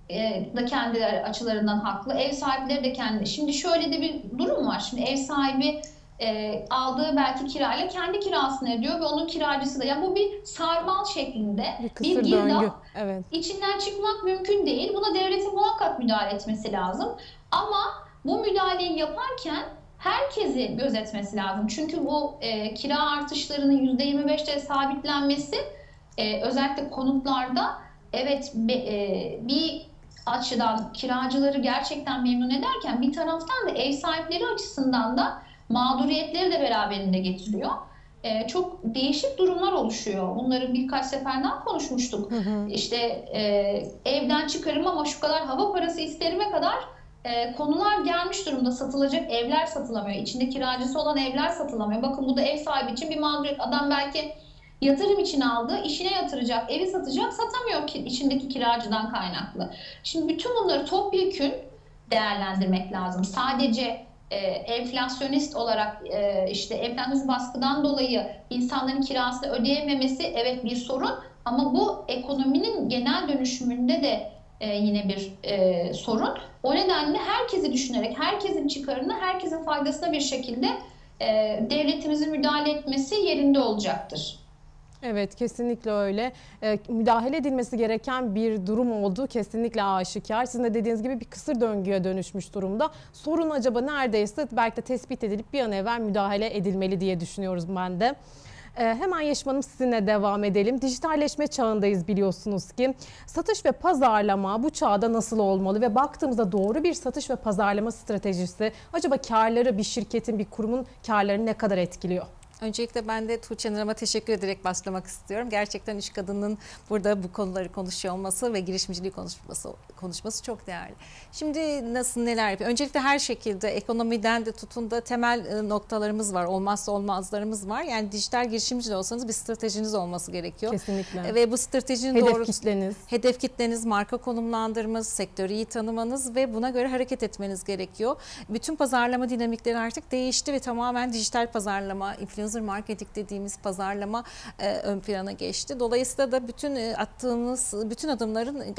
da kendileri açılarından haklı. Ev sahipleri de kendi. Şimdi şöyle de bir durum var. Şimdi ev sahibi e, aldığı belki kirayla kendi kirasını ödüyor ve onun kiracısı da. Yani bu bir sarmal şeklinde bir, bir girdap. Evet. İçinden çıkmak mümkün değil. Buna devletin muhakkak müdahale etmesi lazım. Ama bu müdahaleyi yaparken herkesi gözetmesi lazım. Çünkü bu e, kira artışlarının yüzde yirmi beşte sabitlenmesi e, özellikle konutlarda evet be, e, bir açıdan kiracıları gerçekten memnun ederken bir taraftan da ev sahipleri açısından da mağduriyetleri de beraberinde getiriyor. Ee, çok değişik durumlar oluşuyor. Bunları birkaç seferden konuşmuştuk. Hı hı. İşte e, evden çıkarım ama şu kadar hava parası isterime kadar e, konular gelmiş durumda. Satılacak evler satılamıyor. İçinde kiracısı olan evler satılamıyor. Bakın bu da ev sahibi için bir mağduriyet. Adam belki yatırım için aldı, işine yatıracak, evi satacak, satamıyor ki içindeki kiracıdan kaynaklı. Şimdi bütün bunları topyekün değerlendirmek lazım. Sadece e, enflasyonist olarak e, işte enflasyonist baskıdan dolayı insanların kirasını ödeyememesi evet bir sorun ama bu ekonominin genel dönüşümünde de e, yine bir e, sorun. O nedenle herkesi düşünerek, herkesin çıkarını, herkesin faydasına bir şekilde e, devletimizin müdahale etmesi yerinde olacaktır. Evet, kesinlikle öyle. Ee, müdahale edilmesi gereken bir durum olduğu kesinlikle aşikar. Sizin de dediğiniz gibi bir kısır döngüye dönüşmüş durumda. Sorun acaba neredeyse belki de tespit edilip bir an evvel müdahale edilmeli diye düşünüyoruz ben de. Ee, hemen Yeşim Hanım sizinle devam edelim. Dijitalleşme çağındayız biliyorsunuz ki. Satış ve pazarlama bu çağda nasıl olmalı ve baktığımızda doğru bir satış ve pazarlama stratejisi acaba karları bir şirketin, bir kurumun karlarını ne kadar etkiliyor? Öncelikle ben de Tuğçe Hanım'a teşekkür ederek başlamak istiyorum. Gerçekten üç kadının burada bu konuları konuşuyor olması ve girişimciliği konuşması konuşması çok değerli. Şimdi nasıl, neler yapıyor? Öncelikle her şekilde ekonomiden de tutun da temel noktalarımız var. Olmazsa olmazlarımız var. Yani dijital girişimci de olsanız bir stratejiniz olması gerekiyor. Kesinlikle. Ve bu stratejinin hedef doğru kitleniz. Hedef kitleniz, marka konumlandırmanız, sektörü iyi tanımanız ve buna göre hareket etmeniz gerekiyor. Bütün pazarlama dinamikleri artık değişti ve tamamen dijital pazarlama, influencer marketing dediğimiz pazarlama e, ön plana geçti. Dolayısıyla da bütün e, attığımız bütün adımların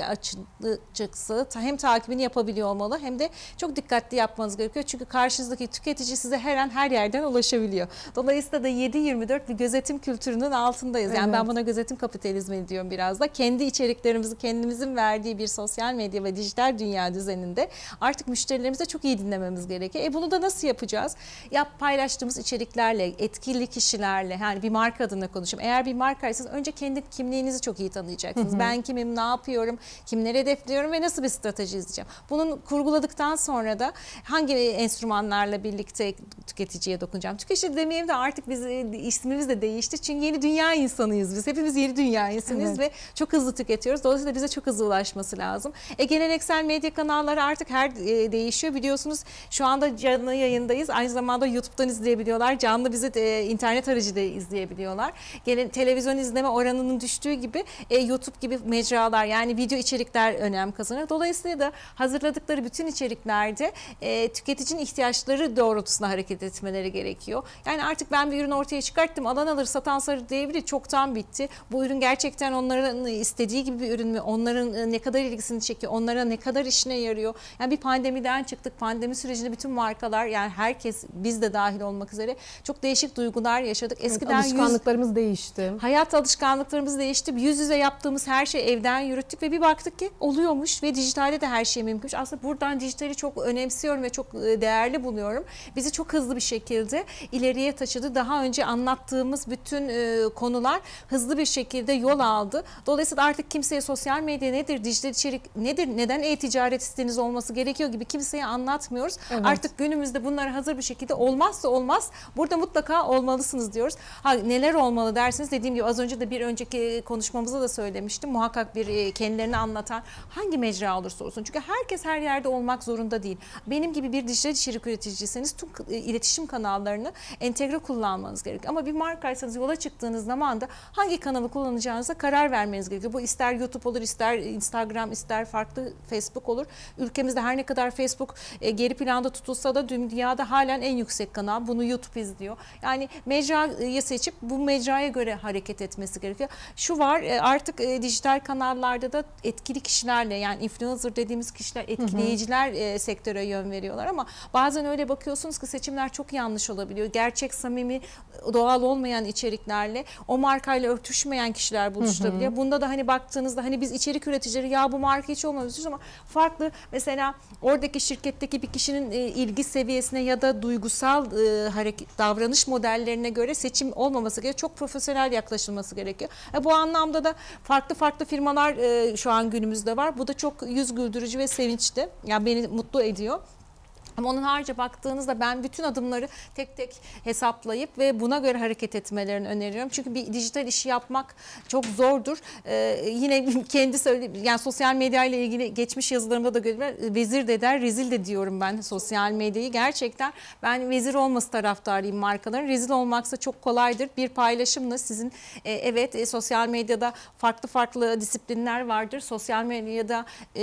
açıkçası hem takibini yapabiliyor olmalı hem de çok dikkatli yapmanız gerekiyor. Çünkü karşınızdaki tüketici size her an her yerden ulaşabiliyor. Dolayısıyla da yedi yirmi dört bir gözetim kültürünün altındayız. Yani evet. Ben buna gözetim kapitalizmi diyorum biraz da. Kendi içeriklerimizi kendimizin verdiği bir sosyal medya ve dijital dünya düzeninde artık müşterilerimize çok iyi dinlememiz gerekiyor. E bunu da nasıl yapacağız? Ya paylaştığımız içeriklerle, etkili kişilerle, yani bir marka adına konuşayım. Eğer bir markaysanız önce kendi kimliğinizi çok iyi tanıyacaksınız. Hı hı. Ben kimim, ne yapıyorum, kimleri hedefliyorum ve nasıl bir strateji izleyeceğim. Bunun kurguladıktan sonra da hangi enstrümanlarla birlikte tüketiciye dokunacağım. Tüketici demeyeyim de artık biz ismimiz de değişti. Çünkü yeni dünya insanıyız biz. Hepimiz yeni dünya insanıyız, evet. Ve çok hızlı tüketiyoruz. Dolayısıyla bize çok hızlı ulaşması lazım. E, geleneksel medya kanalları artık her e, değişiyor. Biliyorsunuz şu anda canlı yayındayız. Aynı zamanda YouTube'dan izleyebiliyorlar. Canlı bizi e, internet aracı da izleyebiliyorlar. Gelen televizyon izleme oranının düştüğü gibi e, YouTube gibi mecralar, yani video içerikler önem kazanıyor. Dolayısıyla da hazırladıkları bütün içeriklerde e, tüketicinin ihtiyaçları doğrultusunda hareket etmeleri gerekiyor. Yani artık ben bir ürün ortaya çıkarttım, alan alır satan sarı diyebilir, çoktan bitti. Bu ürün gerçekten onların istediği gibi bir ürün mü? Onların ne kadar ilgisini çekiyor? Onlara ne kadar işine yarıyor? Yani bir pandemiden çıktık. Pandemi sürecinde bütün markalar, yani herkes, biz de dahil olmak üzere çok değişik duygular yaşadık. Eskiden evet, alışkanlıklarımız yüz, değişti. Hayat alışkanlıklarımız değişti. Yüz yüze yaptığımız her şeyi evden yürüttük ve bir baktık ki oluyormuş ve dijitalde de her şey mümkünmüş. Aslında buradan dijitali çok önemsiyorum ve çok değerli buluyorum. Bizi çok hızlı bir şekilde ileriye taşıdı. Daha önce anlattığımız bütün konular hızlı bir şekilde yol aldı. Dolayısıyla artık kimseye sosyal medya nedir, dijital içerik nedir, neden e-ticaret siteniz olması gerekiyor gibi kimseye anlatmıyoruz. Evet. Artık günümüzde bunlar hazır bir şekilde, olmazsa olmaz, burada mutlaka olmalısınız diyoruz. Ha, neler olmalı dersiniz, dediğim gibi az önce de bir önceki konuşmamızda da söylemiştim. Muhakkak bir kendilerini anlatan hangi mecra olursa olsun. Çünkü herkes her yerde olmak zorunda değil. Benim gibi bir dijital içerik üreticiyseniz tüm iletişim kanallarını entegre kullanmanız gerekiyor. Ama bir markaysanız yola çıktığınız zaman da hangi kanalı kullanacağınıza karar vermeniz gerekiyor. Bu ister YouTube olur, ister Instagram, ister farklı Facebook olur. Ülkemizde her ne kadar Facebook e, geri planda tutulsa da dünyada halen en yüksek kanal. Bunu YouTube izliyor. Yani mecrayı seçip bu mecraya göre hareket etmesi gerekiyor. Şu var, e, artık e, dijital kanallarda da etkili kişilerle, yani influencer dediğimiz kişiler, etkileyiciler e, sektöre yön veriyorlar ama bazen öyle bakıyorsunuz ki seçimler çok yanlış olabiliyor. Gerçek, samimi, doğal olmayan içeriklerle o markayla örtüşmeyen kişiler buluşturabiliyor. Hı hı. Bunda da hani baktığınızda hani biz içerik üreticileri ya bu marka hiç olmamış ama farklı, mesela oradaki şirketteki bir kişinin e, ilgi seviyesine ya da duygusal e, hareket, davranış modellerine göre seçim olmaması gerekiyor. Çok profesyonel yaklaşılması gerekiyor. E, bu anlamda da farklı farklı firmalar e, şu an günümüzde var. Bu da çok yüz güldürücü ve sevinçli. Yani beni mutlu ediyor. Ama onun harici baktığınızda ben bütün adımları tek tek hesaplayıp ve buna göre hareket etmelerini öneriyorum. Çünkü bir dijital işi yapmak çok zordur. Ee, yine kendi söyle, yani sosyal medya ile ilgili geçmiş yazılarımda da görüyorum. Vezir de der, rezil de diyorum ben sosyal medyayı. Gerçekten ben vezir olması taraftarıyım markaların. Rezil olmaksa çok kolaydır. Bir paylaşımla sizin e, evet e, sosyal medyada farklı farklı disiplinler vardır. Sosyal medyada e,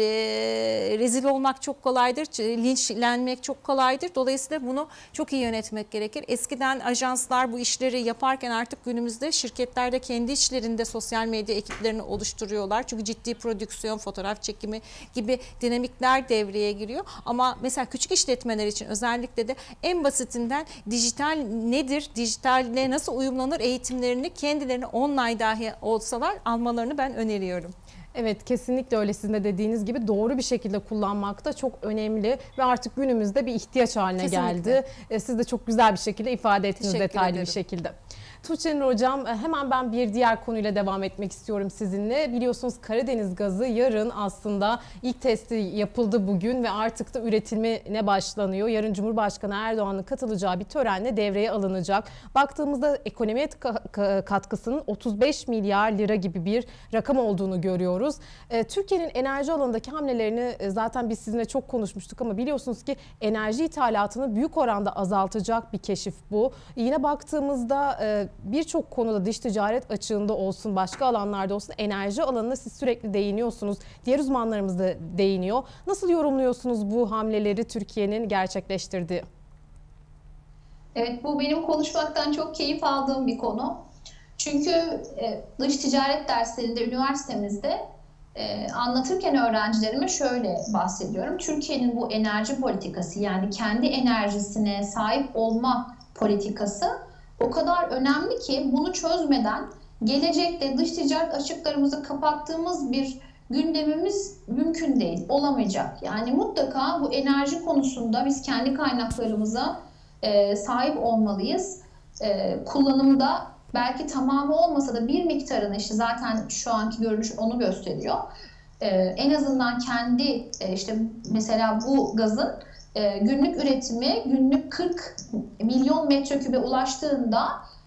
rezil olmak çok kolaydır. Linçlenmek çok kolaydır. Dolayısıyla bunu çok iyi yönetmek gerekir. Eskiden ajanslar bu işleri yaparken artık günümüzde şirketler de kendi içlerinde sosyal medya ekiplerini oluşturuyorlar. Çünkü ciddi prodüksiyon, fotoğraf çekimi gibi dinamikler devreye giriyor. Ama mesela küçük işletmeler için özellikle de en basitinden dijital nedir, dijitalle nasıl uyumlanır eğitimlerini kendilerini online dahi olsalar almalarını ben öneriyorum. Evet, kesinlikle öyle, sizin de dediğiniz gibi doğru bir şekilde kullanmak da çok önemli ve artık günümüzde bir ihtiyaç haline kesinlikle geldi. Siz de çok güzel bir şekilde ifade ettiniz, detaylı ederim. bir şekilde. Tuğçe Nur Hocam, hemen ben bir diğer konuyla devam etmek istiyorum sizinle. Biliyorsunuz Karadeniz gazı yarın aslında ilk testi yapıldı bugün ve artık da üretilmeye başlanıyor. Yarın Cumhurbaşkanı Erdoğan'ın katılacağı bir törenle devreye alınacak. Baktığımızda ekonomiye katkısının otuz beş milyar lira gibi bir rakam olduğunu görüyoruz. Türkiye'nin enerji alanındaki hamlelerini zaten biz sizinle çok konuşmuştuk ama biliyorsunuz ki enerji ithalatını büyük oranda azaltacak bir keşif bu. Yine baktığımızda birçok konuda dış ticaret açığında olsun, başka alanlarda olsun enerji alanına siz sürekli değiniyorsunuz. Diğer uzmanlarımız da değiniyor. Nasıl yorumluyorsunuz bu hamleleri Türkiye'nin gerçekleştirdiği? Evet, bu benim konuşmaktan çok keyif aldığım bir konu. Çünkü dış ticaret derslerinde üniversitemizde anlatırken öğrencilerime şöyle bahsediyorum. Türkiye'nin bu enerji politikası, yani kendi enerjisine sahip olma politikası o kadar önemli ki bunu çözmeden gelecekte dış ticaret açıklarımızı kapattığımız bir gündemimiz mümkün değil, olamayacak. Yani mutlaka bu enerji konusunda biz kendi kaynaklarımıza e, sahip olmalıyız. E, kullanımda belki tamamı olmasa da bir miktarını, işte zaten şu anki görünüş onu gösteriyor. E, en azından kendi e, işte mesela bu gazın e, günlük üretimi günlük kırk milyon metrekübe ulaştığında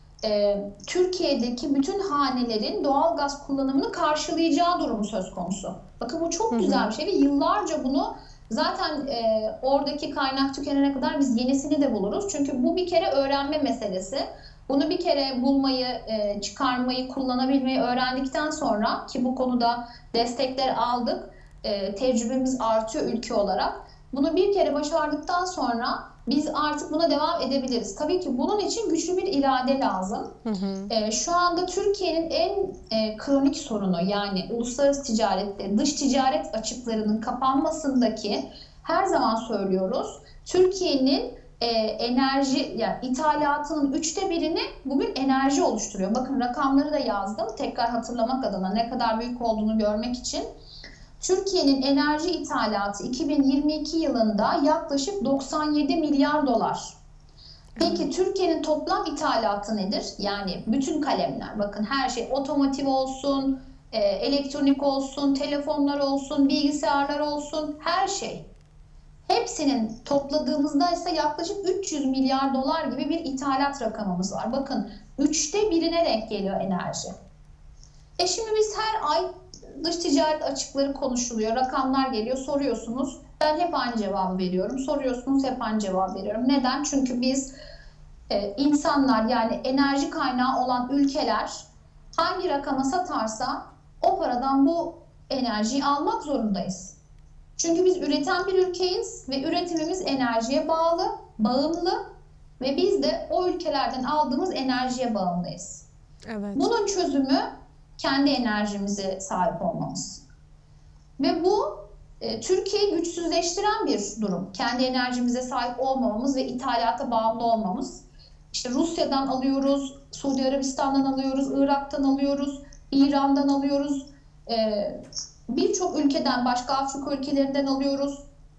e, Türkiye'deki bütün hanelerin doğal gaz kullanımını karşılayacağı durumu söz konusu. Bakın bu çok güzel bir şey ve yıllarca bunu zaten e, oradaki kaynak tükenene kadar biz yenisini de buluruz. Çünkü bu bir kere öğrenme meselesi. Bunu bir kere bulmayı, e, çıkarmayı, kullanabilmeyi öğrendikten sonra, ki bu konuda destekler aldık, e, tecrübemiz artıyor ülke olarak. Bunu bir kere başardıktan sonra biz artık buna devam edebiliriz. Tabii ki bunun için güçlü bir irade lazım. Hı hı. E, şu anda Türkiye'nin en e, kronik sorunu, yani uluslararası ticarette dış ticaret açıklarının kapanmasındaki, her zaman söylüyoruz, Türkiye'nin e, enerji, yani ithalatının üçte birini bugün enerji oluşturuyor. Bakın rakamları da yazdım tekrar hatırlamak adına, ne kadar büyük olduğunu görmek için. Türkiye'nin enerji ithalatı iki bin yirmi iki yılında yaklaşık doksan yedi milyar dolar. Peki Türkiye'nin toplam ithalatı nedir? Yani bütün kalemler, bakın her şey, otomotiv olsun, elektronik olsun, telefonlar olsun, bilgisayarlar olsun, her şey. Hepsinin topladığımızda ise yaklaşık üç yüz milyar dolar gibi bir ithalat rakamımız var. Bakın üçte birine denk geliyor enerji. E şimdi biz her ay dış ticaret açıkları konuşuluyor, rakamlar geliyor, soruyorsunuz. Ben hep aynı cevabı veriyorum. Soruyorsunuz, hep aynı cevabı veriyorum. Neden? Çünkü biz e, insanlar, yani enerji kaynağı olan ülkeler hangi rakama satarsa o paradan bu enerjiyi almak zorundayız. Çünkü biz üreten bir ülkeyiz ve üretimimiz enerjiye bağlı, bağımlı ve biz de o ülkelerden aldığımız enerjiye bağımlıyız. Evet. Bunun çözümü kendi enerjimize sahip olmamız. Ve bu e, Türkiye'yi güçsüzleştiren bir durum. Kendi enerjimize sahip olmamamız ve ithalata bağımlı olmamız. İşte Rusya'dan alıyoruz, Suudi Arabistan'dan alıyoruz, Irak'tan alıyoruz, İran'dan alıyoruz. E, Birçok ülkeden, başka Afrika ülkelerinden alıyoruz.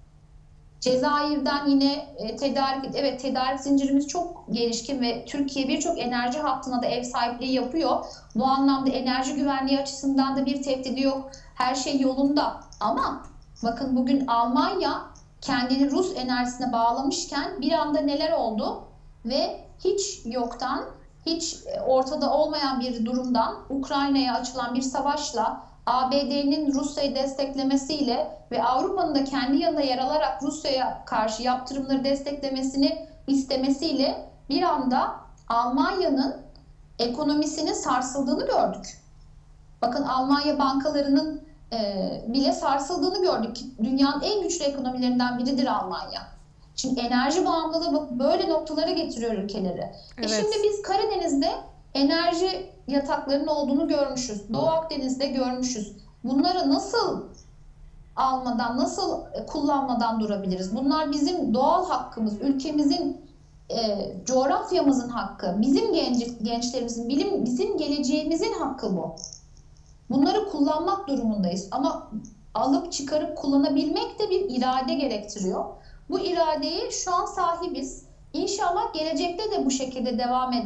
Cezayir'den yine e, tedarik, evet tedarik zincirimiz çok gelişkin ve Türkiye birçok enerji hattına da ev sahipliği yapıyor. Bu anlamda enerji güvenliği açısından da bir tehdidi yok. Her şey yolunda. Ama bakın bugün Almanya kendini Rus enerjisine bağlamışken bir anda neler oldu ve hiç yoktan, hiç ortada olmayan bir durumdan Ukrayna'ya açılan bir savaşla, A B D'nin Rusya'yı desteklemesiyle ve Avrupa'nın da kendi yanında yer alarak Rusya'ya karşı yaptırımları desteklemesini istemesiyle bir anda Almanya'nın ekonomisinin sarsıldığını gördük. Bakın Almanya bankalarının e, bile sarsıldığını gördük. Dünyanın en güçlü ekonomilerinden biridir Almanya. Şimdi enerji bağımlılığı böyle noktalara getiriyor ülkeleri. Evet. E şimdi biz Karadeniz'de enerji yataklarının olduğunu görmüşüz. Doğu Akdeniz'de görmüşüz. Bunları nasıl almadan, nasıl kullanmadan durabiliriz? Bunlar bizim doğal hakkımız, ülkemizin, e, coğrafyamızın hakkı, bizim genç, gençlerimizin, bilim, bizim geleceğimizin hakkı bu. Bunları kullanmak durumundayız. Ama alıp çıkarıp kullanabilmek de bir irade gerektiriyor. Bu iradeyi şu an sahibiz. İnşallah gelecekte de bu şekilde devam eder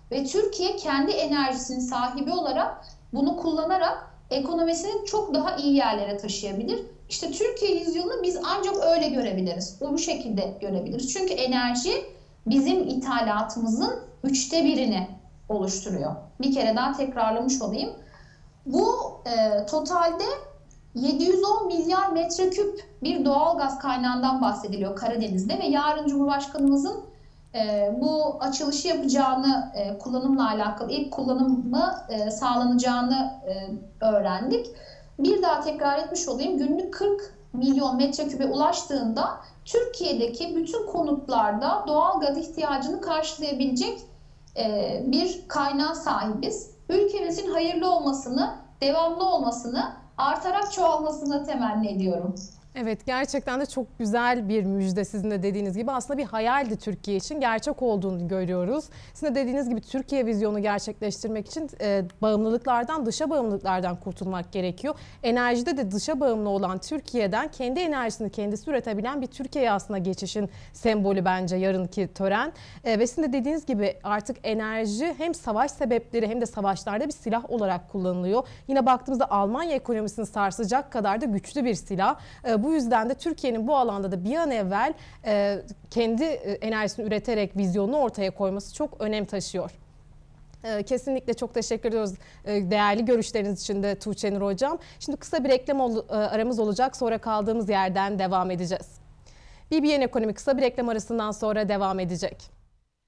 Ve Türkiye kendi enerjisinin sahibi olarak bunu kullanarak ekonomisini çok daha iyi yerlere taşıyabilir. İşte Türkiye yüzyılını biz ancak öyle görebiliriz. O bu şekilde görebiliriz. Çünkü enerji bizim ithalatımızın üçte birini oluşturuyor. Bir kere daha tekrarlamış olayım. Bu e, totalde yedi yüz on milyar metreküp bir doğal gaz kaynağından bahsediliyor Karadeniz'de ve yarın Cumhurbaşkanımızın e, bu açılışı yapacağını, e, kullanımla alakalı ilk kullanımı e, sağlanacağını e, öğrendik. Bir daha tekrar etmiş olayım. Günlük kırk milyon metreküpe ulaştığında Türkiye'deki bütün konutlarda doğal gaz ihtiyacını karşılayabilecek e, bir kaynağa sahibiz. Ülkemizin hayırlı olmasını, devamlı olmasını, artarak çoğalmasını temenni ediyorum. Evet, gerçekten de çok güzel bir müjde sizin de dediğiniz gibi. Aslında bir hayaldi Türkiye için, gerçek olduğunu görüyoruz. Sizin de dediğiniz gibi Türkiye vizyonu gerçekleştirmek için e, bağımlılıklardan, dışa bağımlılıklardan kurtulmak gerekiyor. Enerjide de dışa bağımlı olan Türkiye'den kendi enerjisini kendisi üretebilen bir Türkiye'ye aslında geçişin sembolü bence yarınki tören. E, ve sizin de dediğiniz gibi artık enerji hem savaş sebepleri hem de savaşlarda bir silah olarak kullanılıyor. Yine baktığımızda Almanya ekonomisini sarsacak kadar da güçlü bir silah. E, bu Bu yüzden de Türkiye'nin bu alanda da bir an evvel e, kendi enerjisini üreterek vizyonunu ortaya koyması çok önem taşıyor. E, kesinlikle çok teşekkür ediyoruz e, değerli görüşleriniz için de Tuğçe Nur Hocam. Şimdi kısa bir reklam ol, e, aramız olacak, sonra kaldığımız yerden devam edeceğiz. B B N Ekonomi kısa bir reklam arasından sonra devam edecek.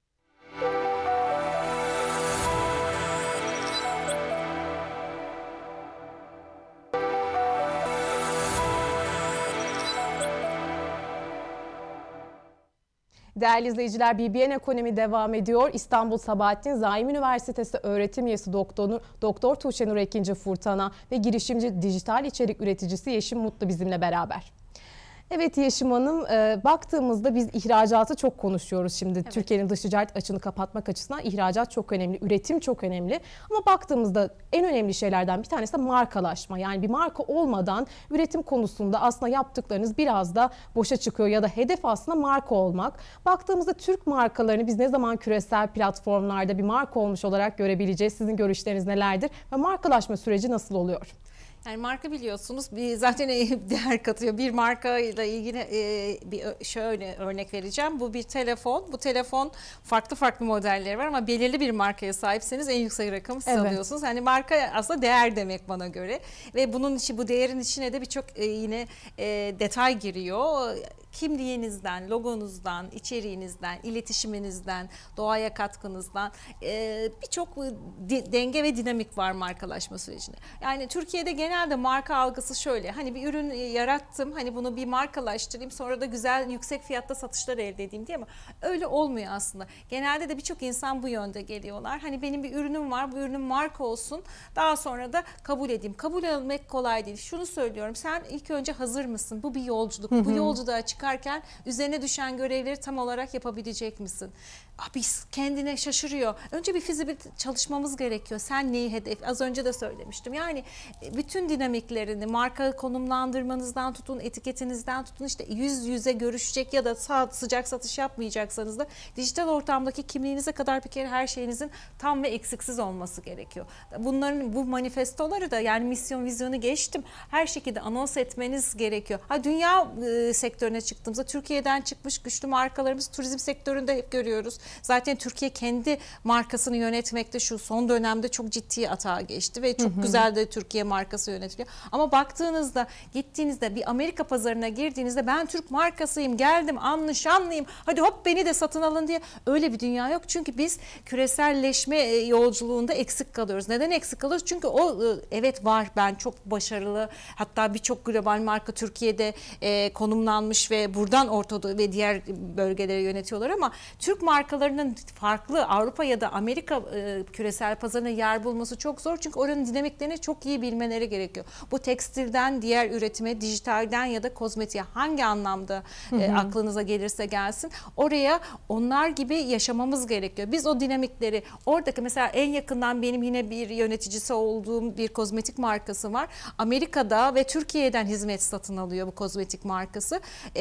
Değerli izleyiciler, B B N Ekonomi devam ediyor. İstanbul Sabahattin Zaim Üniversitesi öğretim üyesi Doktor, Doktor Tuğçe Nur Ekinci Furtana ve girişimci dijital içerik üreticisi Yeşim Mutlu bizimle beraber. Evet Yeşim Hanım, e, baktığımızda biz ihracatı çok konuşuyoruz şimdi. Evet. Türkiye'nin dış ticaret açığını kapatmak açısından ihracat çok önemli, üretim çok önemli. Ama baktığımızda en önemli şeylerden bir tanesi de markalaşma. Yani bir marka olmadan üretim konusunda aslında yaptıklarınız biraz da boşa çıkıyor ya da hedef aslında marka olmak. Baktığımızda Türk markalarını biz ne zaman küresel platformlarda bir marka olmuş olarak görebileceğiz? Sizin görüşleriniz nelerdir ve markalaşma süreci nasıl oluyor? Yani marka biliyorsunuz bir zaten değer katıyor. Bir marka ile ilgili e, bir şöyle örnek vereceğim. Bu bir telefon. Bu telefon farklı farklı modelleri var ama belirli bir markaya sahipseniz en yüksek rakamı siz evet. alıyorsunuz. Hani marka aslında değer demek bana göre. Ve bunun için bu değerin içine de birçok e, yine e, detay giriyor. Kimliğinizden, logonuzdan, içeriğinizden, iletişiminizden, doğaya katkınızdan e, birçok denge ve dinamik var markalaşma sürecinde. Yani Türkiye'de genelde marka algısı şöyle, hani bir ürün yarattım, hani bunu bir markalaştırayım, sonra da güzel yüksek fiyatta satışlar elde edeyim diye, ama öyle olmuyor aslında. Genelde de birçok insan bu yönde geliyorlar. Hani benim bir ürünüm var, bu ürünüm marka olsun, daha sonra da kabul edeyim. Kabul etmek kolay değil. Şunu söylüyorum, sen ilk önce hazır mısın? Bu bir yolculuk. Hı hı. Bu yolculuğa çıkarken üzerine düşen görevleri tam olarak yapabilecek misin? Abi kendine şaşırıyor. Önce bir fizibilite çalışmamız gerekiyor. Sen neyi hedef? Az önce de söylemiştim. Yani bütün dinamiklerini, marka konumlandırmanızdan tutun, etiketinizden tutun, işte yüz yüze görüşecek ya da sıcak satış yapmayacaksanız da dijital ortamdaki kimliğinize kadar bir kere her şeyinizin tam ve eksiksiz olması gerekiyor. Bunların bu manifestoları da, yani misyon vizyonu geçtim, her şekilde anons etmeniz gerekiyor. Ha, dünya e, sektörüne çıktığımızda Türkiye'den çıkmış güçlü markalarımız turizm sektöründe hep görüyoruz. Zaten Türkiye kendi markasını yönetmekte şu son dönemde çok ciddi atağa geçti ve çok hı hı. güzel de Türkiye markası yönetiliyor. Ama baktığınızda, gittiğinizde, bir Amerika pazarına girdiğinizde ben Türk markasıyım, geldim, anlı şanlıyım, hadi hop beni de satın alın diye öyle bir dünya yok. Çünkü biz küreselleşme yolculuğunda eksik kalıyoruz. Neden eksik kalıyoruz? Çünkü o evet var, ben çok başarılı, hatta birçok global marka Türkiye'de e, konumlanmış ve buradan Orta Doğu ve diğer bölgeleri yönetiyorlar, ama Türk markalarının farklı Avrupa ya da Amerika e, küresel pazarına yer bulması çok zor. Çünkü oranın dinamiklerini çok iyi bilmeleri gerekiyor. Bu tekstilden diğer üretime, dijitalden ya da kozmetiğe hangi anlamda e, hı hı. aklınıza gelirse gelsin, oraya onlar gibi yaşamamız gerekiyor. Biz o dinamikleri oradaki, mesela en yakından benim yine bir yöneticisi olduğum bir kozmetik markası var. Amerika'da ve Türkiye'den hizmet satın alıyor bu kozmetik markası. E,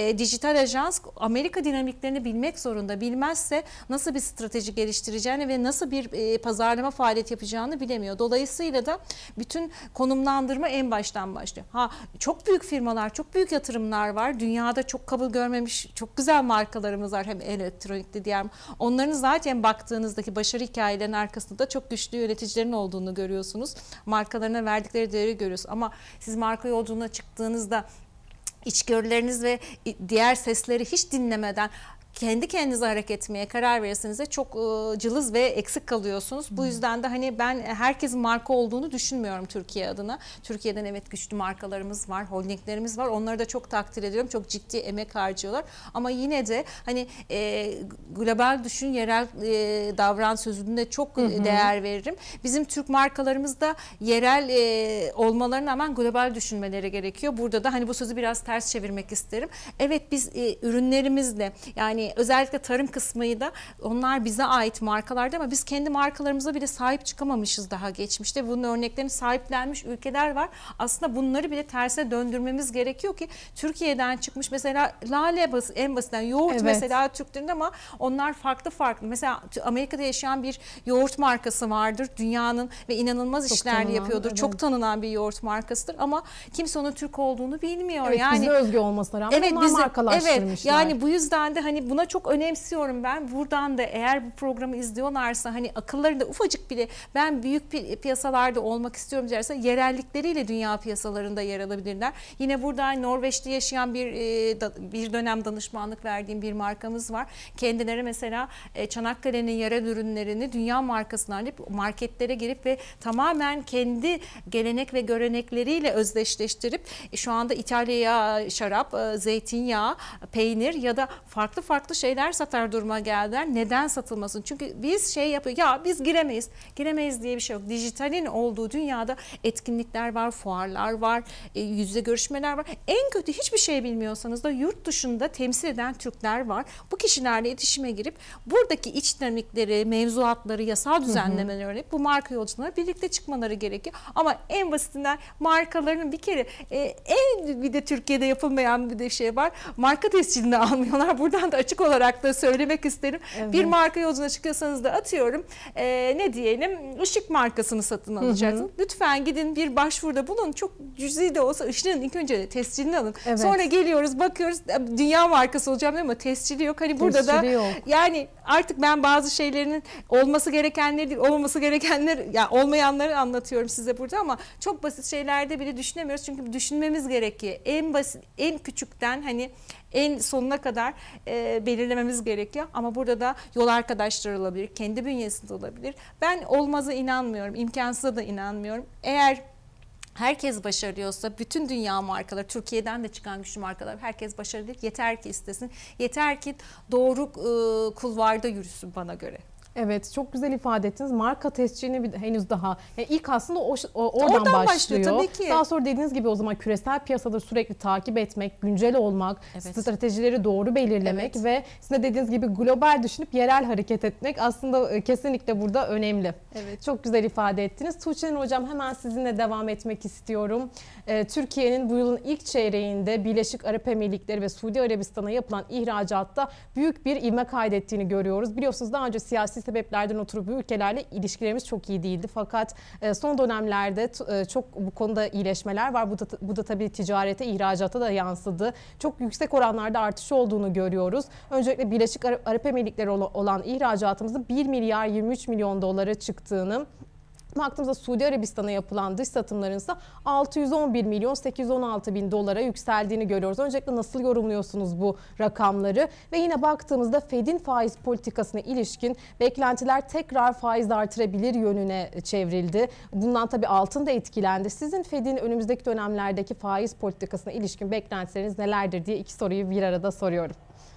e, dijital ajans Amerika dinamiklerini bilmek zorunda. Bilmezse nasıl bir strateji geliştireceğini ve nasıl bir e, pazarlama faaliyeti yapacağını bilemiyor. Dolayısıyla da bütün konumlandırma en baştan başlıyor. Ha, çok büyük firmalar, çok büyük yatırımlar var. Dünyada çok kabul görmemiş çok güzel markalarımız var. Hem elektronikte diğer. Onların zaten baktığınızdaki başarı hikayelerinin arkasında da çok güçlü yöneticilerin olduğunu görüyorsunuz. Markalarına verdikleri değeri görüyorsunuz. Ama siz marka yolculuğuna çıktığınızda içgörüleriniz ve diğer sesleri hiç dinlemeden kendi kendinize hareket etmeye karar verirseniz de çok e, cılız ve eksik kalıyorsunuz. Bu yüzden de hani ben herkesin marka olduğunu düşünmüyorum Türkiye adına. Türkiye'den evet güçlü markalarımız var, holdinglerimiz var. Onları da çok takdir ediyorum. Çok ciddi emek harcıyorlar. Ama yine de hani e, global düşün, yerel e, davran sözünde çok hı hı. değer veririm. Bizim Türk markalarımız da yerel e, olmalarına rağmen global düşünmeleri gerekiyor. Burada da hani bu sözü biraz ters çevirmek isterim. Evet biz e, ürünlerimizle yani özellikle tarım kısmıyı da onlar bize ait markalardı ama biz kendi markalarımıza bile sahip çıkamamışız daha geçmişte. Bunun örneklerini sahiplenmiş ülkeler var. Aslında bunları bile terse döndürmemiz gerekiyor ki Türkiye'den çıkmış mesela lale bas, en basitten yoğurt evet. mesela Türklerin ama onlar farklı farklı. Mesela Amerika'da yaşayan bir yoğurt markası vardır. Dünyanın ve inanılmaz çok işler tanınan, yapıyordur. Evet. Çok tanınan bir yoğurt markasıdır ama kimse onun Türk olduğunu bilmiyor. Evet, yani bize özgü olmasına rağmen evet, onlar bize, markalaştırmışlar. Evet, yani bu yüzden de hani buna çok önemsiyorum ben. Buradan da eğer bu programı izliyorlarsa hani akıllarında ufacık bile ben büyük pi piyasalarda olmak istiyorum derse yerellikleriyle dünya piyasalarında yer alabilirler. Yine burada Norveç'te yaşayan bir e, da, bir dönem danışmanlık verdiğim bir markamız var. Kendileri mesela e, Çanakkale'nin yerel ürünlerini dünya markasına alıp marketlere girip ve tamamen kendi gelenek ve görenekleriyle özdeşleştirip e, şu anda İtalya'ya şarap, e, zeytinyağı, peynir ya da farklı farklı şeyler satar duruma geldiler. Neden satılmasın? Çünkü biz şey yapıyor. Ya biz giremeyiz. Giremeyiz diye bir şey yok. Dijitalin olduğu dünyada etkinlikler var, fuarlar var, e, yüzde görüşmeler var. En kötü hiçbir şey bilmiyorsanız da yurt dışında temsil eden Türkler var. Bu kişilerle iletişime girip buradaki iç dinamikleri, mevzuatları, yasal düzenlemeleri öğrenip bu marka yolculuğuna birlikte çıkmaları gerekiyor. Ama en basitinden markaların bir kere e, en bir de Türkiye'de yapılmayan bir de şey var. Marka tescilini almıyorlar. Buradan da açık olarak da söylemek isterim. Evet. Bir marka yolculuğuna çıkıyorsanız da atıyorum e, ne diyelim ışık markasını satın alacaksınız. Hı hı. Lütfen gidin bir başvuruda bulun. Çok cüzi de olsa ışığın ilk önce tescilini alın. Evet. Sonra geliyoruz bakıyoruz dünya markası olacağım ama tescili yok. Hani burada tescili da yok. Yani artık ben bazı şeylerin olması gerekenleri değil olmaması gerekenler ya yani olmayanları anlatıyorum size burada ama çok basit şeylerde bile düşünemiyoruz. Çünkü düşünmemiz gerekiyor. En basit en küçükten hani en sonuna kadar e, belirlememiz gerekiyor. Ama burada da yol arkadaşları olabilir, kendi bünyesinde olabilir. Ben olmaza inanmıyorum, imkansıza da inanmıyorum. Eğer herkes başarıyorsa bütün dünya markaları, Türkiye'den de çıkan güçlü markalar herkes başarılı. Yeter ki istesin, yeter ki doğru e, kulvarda yürüsün bana göre. Evet, çok güzel ifade ettiniz. Marka tescilini henüz daha yani ilk aslında o, o oradan, oradan başlıyor. başlıyor tabii ki. Daha sonra dediğiniz gibi o zaman küresel piyasada sürekli takip etmek, güncel olmak, evet. stratejileri doğru belirlemek evet. ve sizin de dediğiniz gibi global düşünüp yerel hareket etmek aslında kesinlikle burada önemli. Evet. Çok güzel ifade ettiniz. Tuğçe Nur Hocam hemen sizinle devam etmek istiyorum. Ee, Türkiye'nin bu yılın ilk çeyreğinde Birleşik Arap Emirlikleri ve Suudi Arabistan'a yapılan ihracatta büyük bir ivme kaydettiğini görüyoruz. Biliyorsunuz daha önce siyasi sebeplerden ötürü bu ülkelerle ilişkilerimiz çok iyi değildi. Fakat son dönemlerde çok bu konuda iyileşmeler var. Bu da, bu da tabii ticarete, ihracata da yansıdı. Çok yüksek oranlarda artış olduğunu görüyoruz. Öncelikle Birleşik Arap Emirlikleri olan ihracatımızın bir milyar yirmi üç milyon dolara çıktığını, baktığımızda Suudi Arabistan'a yapılan dış satımların ise altı yüz on bir milyon sekiz yüz on altı bin dolara yükseldiğini görüyoruz. Öncelikle nasıl yorumluyorsunuz bu rakamları? Ve yine baktığımızda Fed'in faiz politikasına ilişkin beklentiler tekrar faiz artırabilir yönüne çevrildi. Bundan tabii altın da etkilendi. Sizin Fed'in önümüzdeki dönemlerdeki faiz politikasına ilişkin beklentileriniz nelerdir diye iki soruyu bir arada soruyorum.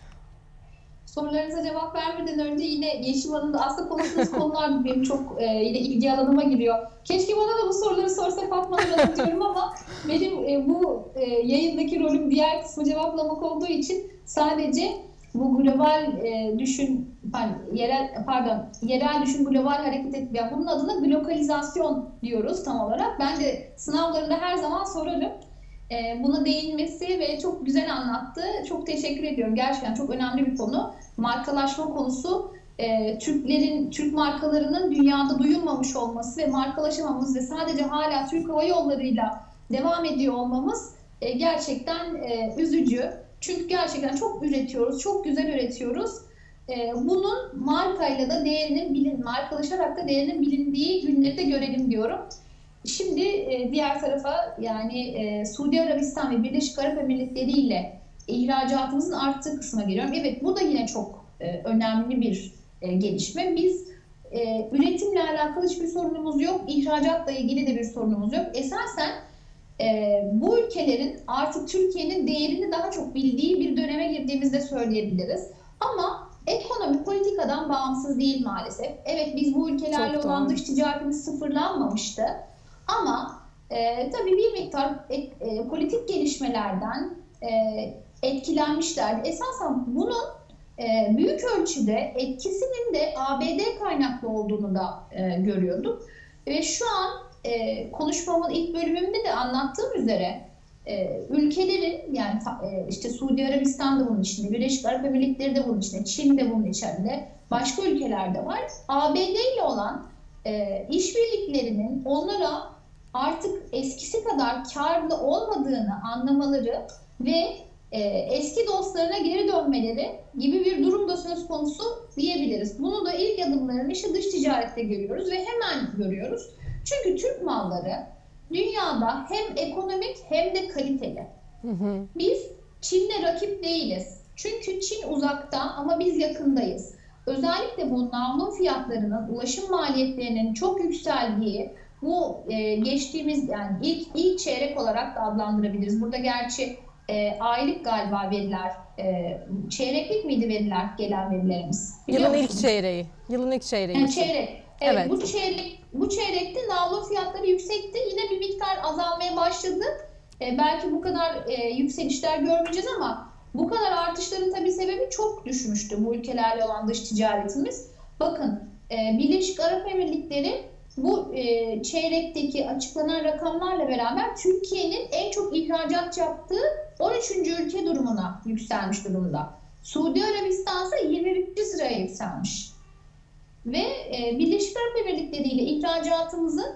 Sorularınıza cevap vermeden önce yine Yeşim Hanım'da aslında konuştuğunuz konular benim çok e, yine ilgi alanıma giriyor. Keşke bana da bu soruları sorsa Fatma Hanım diyorum ama benim e, bu e, yayındaki rolüm diğer kısmı cevaplamak olduğu için sadece bu global e, düşün, pardon, yerel pardon yerel düşün global hareket et. Yani bunun adına glokalizasyon diyoruz tam olarak. Ben de sınavlarında her zaman sorarım. e, buna değinmesi ve çok güzel anlattı. Çok teşekkür ediyorum. Gerçekten çok önemli bir konu. Markalaşma konusu, e, Türklerin, Türk markalarının dünyada duyulmamış olması ve markalaşamamız ve sadece hala Türk Hava Yolları'yla devam ediyor olmamız e, gerçekten e, üzücü. Çünkü gerçekten çok üretiyoruz, çok güzel üretiyoruz. E, bunun markayla da değerinin bilin, markalaşarak da değerinin bilindiği günleri de görelim diyorum. Şimdi e, diğer tarafa, yani e, Suudi Arabistan ve Birleşik Arap Emirlikleri ile ihracatımızın arttığı kısma geliyorum. Evet, bu da yine çok e, önemli bir e, gelişme. Biz e, üretimle alakalı hiçbir sorunumuz yok, ihracatla ilgili de bir sorunumuz yok. Esasen e, bu ülkelerin artık Türkiye'nin değerini daha çok bildiği bir döneme girdiğimizde söyleyebiliriz. Ama ekonomi politikadan bağımsız değil maalesef. Evet, biz bu ülkelerle Çok olan doğru. dış ticaretimiz sıfırlanmamıştı. Ama e, tabii bir miktar e, e, politik gelişmelerden e, etkilenmişlerdi. Esasen bunun e, büyük ölçüde etkisinin de A B D kaynaklı olduğunu da e, görüyorduk. Ve şu an e, konuşmamın ilk bölümünde de anlattığım üzere e, ülkelerin, yani e, işte Suudi Arabistan da bunun içinde, Birleşik Arap Emirlikleri de bunun içinde, Çin de bunun içinde, başka ülkeler de var. A B D ile olan e, işbirliklerinin onlara artık eskisi kadar karlı olmadığını anlamaları ve e, eski dostlarına geri dönmeleri gibi bir durum da söz konusu diyebiliriz. Bunu da ilk adımlarını işte dış ticarette görüyoruz ve hemen görüyoruz. Çünkü Türk malları dünyada hem ekonomik hem de kaliteli. Hı hı. Biz Çin'le rakip değiliz. Çünkü Çin uzakta ama biz yakındayız. Özellikle bu navlun fiyatlarının, ulaşım maliyetlerinin çok yükseldiği bu e, geçtiğimiz, yani ilk ilk çeyrek olarak da adlandırabiliriz. Burada gerçi e, aylık galiba veriler, e, çeyreklik miydi veriler, gelen verilerimiz? Biliyor Yılın ilk musunuz? çeyreği. Yılın ilk çeyreği. Yani için. çeyrek. Evet, Evet. Bu çeyrek bu çeyrekte navlun fiyatları yüksekti. Yine bir miktar azalmaya başladı. E, belki bu kadar e, yükselişler görmeyeceğiz ama bu kadar artışların tabii sebebi çok düşmüştü bu ülkelerle olan dış ticaretimiz. Bakın, e, Birleşik Arap Emirlikleri bu e, çeyrekteki açıklanan rakamlarla beraber Türkiye'nin en çok ihracat yaptığı on üçüncü ülke durumuna yükselmiş durumda. Suudi Arabistan ise yirmi birinci sıraya yükselmiş. Ve e, Birleşik Arap Emirlikleri ile ihracatımızın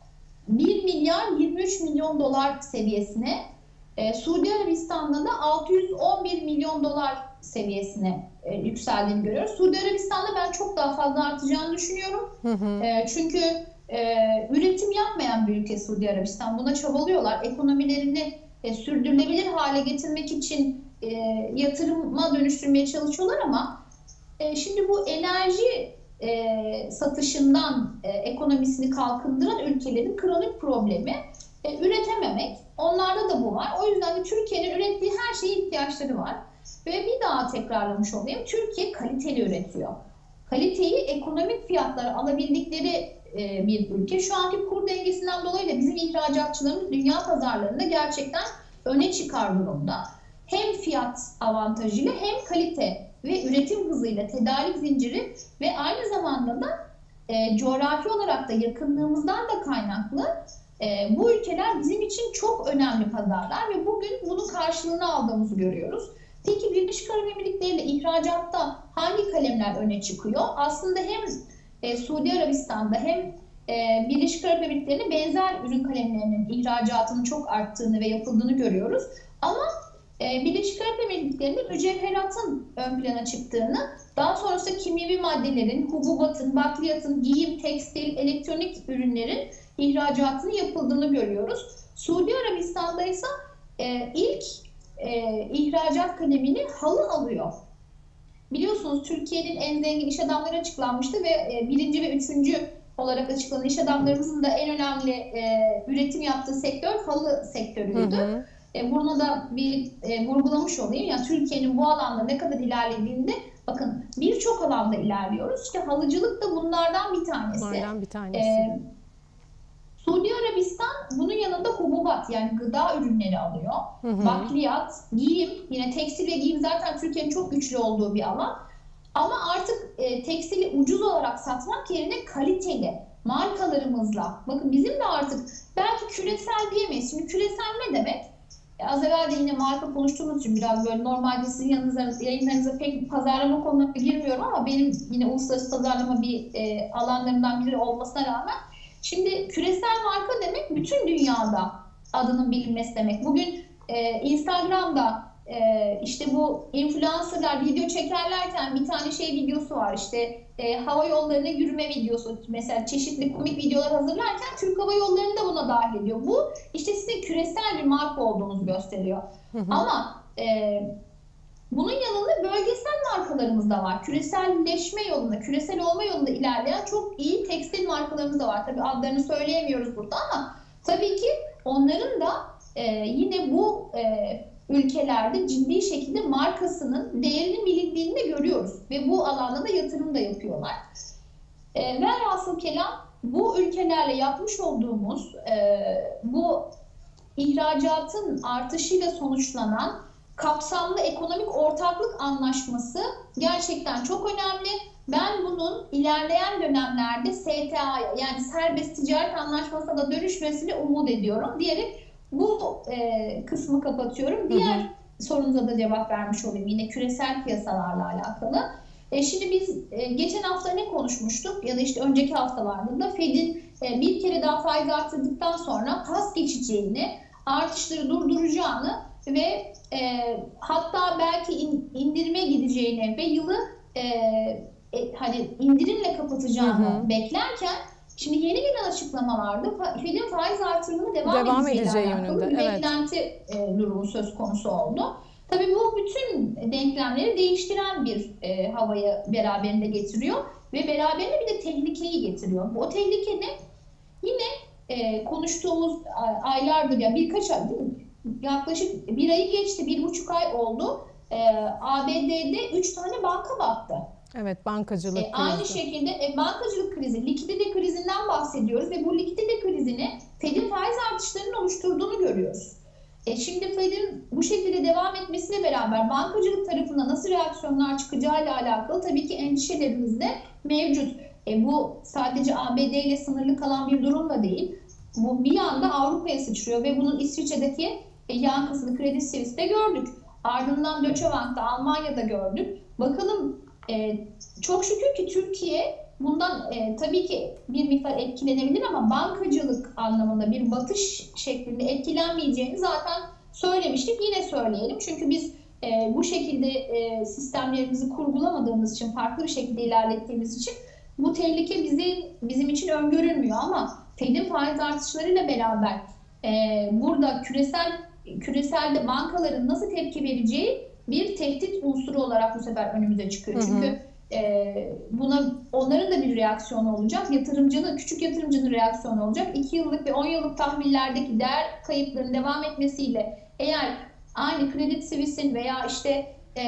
bir milyar yirmi üç milyon dolar seviyesine, e, Suudi Arabistan'da da altı yüz on bir milyon dolar seviyesine e, yükseldiğini görüyoruz. Suudi Arabistan'da ben çok daha fazla artacağını düşünüyorum. Hı hı. E, çünkü e, üretim yapmayan bir ülke Suudi Arabistan. Buna çabalıyorlar. Ekonomilerini e, sürdürülebilir hale getirmek için e, yatırıma dönüştürmeye çalışıyorlar ama e, şimdi bu enerji E, satışından e, ekonomisini kalkındıran ülkelerin kronik problemi e, üretememek. Onlarda da bu var. O yüzden de Türkiye'nin ürettiği her şeye ihtiyaçları var. Ve bir daha tekrarlamış olayım. Türkiye kaliteli üretiyor. Kaliteyi ekonomik fiyatlara alabildikleri e, bir ülke. Şu anki kur dengesinden dolayı da bizim ihracatçılarımız dünya pazarlarında gerçekten öne çıkar durumda. Hem fiyat avantajıyla hem kalite ve üretim hızıyla, tedarik zinciri ve aynı zamanda da e, coğrafi olarak da yakınlığımızdan da kaynaklı e, bu ülkeler bizim için çok önemli pazarlar ve bugün bunun karşılığını aldığımızı görüyoruz. Peki Birleşik Arap Emirlikleri ile ihracatta hangi kalemler öne çıkıyor? Aslında hem e, Suudi Arabistan'da hem e, Birleşik Arap Emirlikleri'ne benzer ürün kalemlerinin ihracatının çok arttığını ve yapıldığını görüyoruz. Ama Birleşik Arap Emirlikleri'nde mücevheratın ön plana çıktığını, daha sonrasında kimyevi maddelerin, hububatın, bakliyatın, giyim, tekstil, elektronik ürünlerin ihracatının yapıldığını görüyoruz. Suudi Arabistan'da ise e, ilk e, ihracat kalemini halı alıyor. Biliyorsunuz Türkiye'nin en zengin iş adamları açıklanmıştı ve e, birinci ve üçüncü olarak açıklanan iş adamlarımızın da en önemli e, üretim yaptığı sektör halı sektörüydü. Hı hı. Bunu da bir e, vurgulamış olayım. Yani Türkiye'nin bu alanda ne kadar ilerlediğinde, bakın birçok alanda ilerliyoruz. İşte halıcılık da bunlardan bir tanesi. Bunlardan bir tanesi. Ee, Suudi Arabistan bunun yanında hububat, yani gıda ürünleri alıyor. Hı hı. Bakliyat, giyim, yine tekstil ve giyim zaten Türkiye'nin çok güçlü olduğu bir alan. Ama artık e, tekstili ucuz olarak satmak yerine kaliteli markalarımızla. Bakın bizim de artık belki küresel diyemeyiz. Şimdi küresel ne demek? az evvel de yine marka konuştuğumuz için biraz böyle normalde sizin yanınıza, yayınlarınıza pek pazarlama konularına girmiyorum ama benim yine uluslararası pazarlama bir e, alanlarından biri olmasına rağmen şimdi küresel marka demek bütün dünyada adının bilinmesi demek. Bugün e, Instagram'da e, işte bu influencerlar video çekerlerken bir tane şey videosu var işte e, hava yollarına yürüme videosu, mesela çeşitli komik videolar hazırlarken Türk Hava Yolları'nı da buna dahil ediyor. Bu işte sizin küresel bir marka olduğunuzu gösteriyor. Hı hı. Ama e, bunun yanında bölgesel markalarımız da var. Küreselleşme yolunda, küresel olma yolunda ilerleyen çok iyi tekstil markalarımız da var. Tabii adlarını söyleyemiyoruz burada ama tabii ki onların da e, yine bu e, ülkelerde ciddi şekilde markasının değerinin bilindiğini de görüyoruz. Ve bu alanda da yatırım da yapıyorlar. E, velhasıl kelam bu ülkelerle yapmış olduğumuz e, bu ihracatın artışıyla sonuçlanan kapsamlı ekonomik ortaklık anlaşması gerçekten çok önemli. Ben bunun ilerleyen dönemlerde S T A'ya yani serbest ticaret anlaşmasına da dönüşmesini umut ediyorum diyerek bu e, kısmı kapatıyorum. Diğer hı hı. sorunuza da cevap vermiş olayım yine küresel piyasalarla alakalı. E, şimdi biz e, geçen hafta ne konuşmuştuk ya da işte önceki haftalarda da Fed'in e, bir kere daha faiz artırdıktan sonra pas geçeceğini, artışları durduracağını ve e, hatta belki in, indirime gideceğini ve yılı e, e, hani indirimle kapatacağını hı hı. beklerken şimdi yeni gelen açıklamalarda Fed'in faiz artırımını devam, devam edeceği yönünde bir evet. beklenti e, durumu söz konusu oldu. Tabii bu bütün denklemleri değiştiren bir e, havayı beraberinde getiriyor ve beraberinde bir de tehlikeyi getiriyor. Bu tehlike ne? Yine e, konuştuğumuz aylardır ya birkaç ay değil mi? Yaklaşık bir ayı geçti, bir buçuk ay oldu. E, A B D'de üç tane banka battı. Evet, bankacılık e, krizi. Aynı şekilde e, bankacılık krizi, likidite krizinden bahsediyoruz ve bu likidite krizini Fed'in faiz artışlarının oluşturduğunu görüyoruz. E, şimdi Fed'in bu şekilde devam etmesiyle beraber bankacılık tarafında nasıl reaksiyonlar çıkacağıyla alakalı tabii ki endişelerimiz de mevcut. E, bu sadece A B D ile sınırlı kalan bir durum da değil. Bu bir anda Avrupa'ya sıçrıyor ve bunun İsviçre'deki e, yankısını Credit Suisse'de gördük. Ardından Deutsche Bank'ta, Almanya'da gördük. Bakalım e, çok şükür ki Türkiye bundan e, tabii ki bir miktar etkilenebilir ama bankacılık anlamında bir batış şeklinde etkilenmeyeceğini zaten söylemiştik. Yine söyleyelim çünkü biz e, bu şekilde e, sistemlerimizi kurgulamadığımız için, farklı bir şekilde ilerlettiğimiz için bu tehlike bizi, bizim için öngörülmüyor ama Fed'in faiz artışlarıyla beraber e, burada küresel küreselde bankaların nasıl tepki vereceği bir tehdit unsuru olarak bu sefer önümüze çıkıyor. Hı hı. Çünkü e, buna onların da bir reaksiyonu olacak. Yatırımcının, küçük yatırımcının reaksiyonu olacak. iki yıllık ve on yıllık tahvillerdeki değer kayıplarının devam etmesiyle eğer aynı Credit Suisse'in veya işte e,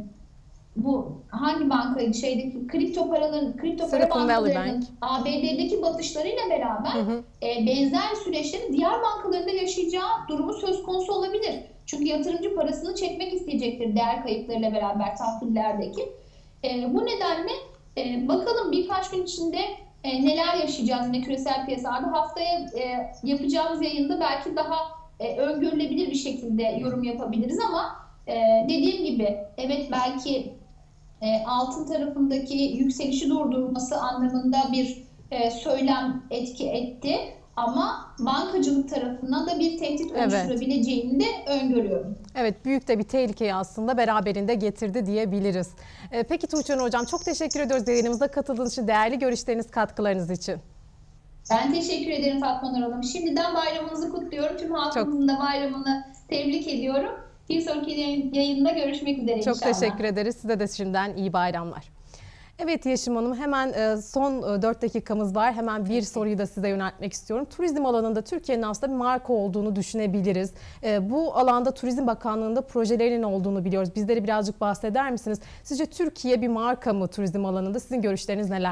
bu hangi bankaydı şeydeki kripto paraların kripto para bankalarının A B D'deki batışlarıyla beraber hı hı. E, benzer süreçlerin diğer bankalarında yaşayacağı durumu söz konusu olabilir. Çünkü yatırımcı parasını çekmek isteyecektir değer kayıplarıyla beraber tahvillerdeki. E, bu nedenle e, bakalım birkaç gün içinde e, neler yaşayacağız yine küresel piyasalarda. Haftaya e, yapacağımız yayında belki daha e, öngörülebilir bir şekilde yorum yapabiliriz ama e, dediğim gibi evet belki e, altın tarafındaki yükselişi durdurması anlamında bir e, söylem etki etti. Ama bankacılık tarafından da bir tehdit oluşturabileceğini evet. de öngörüyorum. Evet, büyük de bir tehlikeyi aslında beraberinde getirdi diyebiliriz. Ee, peki Tuğçe Hocam, çok teşekkür ediyoruz yayınımıza katıldığınız için, değerli görüşleriniz, katkılarınız için. Ben teşekkür ederim Fatma Nur Hanım. Şimdiden bayramınızı kutluyorum. Tüm halkımızın da bayramını tebrik ediyorum. Bir sonraki yayında görüşmek üzere çok inşallah. Çok teşekkür ederiz. Size de şimdiden iyi bayramlar. Evet Yeşim Hanım, hemen son dört dakikamız var. Hemen bir soruyu da size yöneltmek istiyorum. Turizm alanında Türkiye'nin aslında bir marka olduğunu düşünebiliriz. Bu alanda Turizm Bakanlığı'nda projelerinin olduğunu biliyoruz. Bizlere birazcık bahseder misiniz? Sizce Türkiye bir marka mı turizm alanında? Sizin görüşleriniz nelerdir?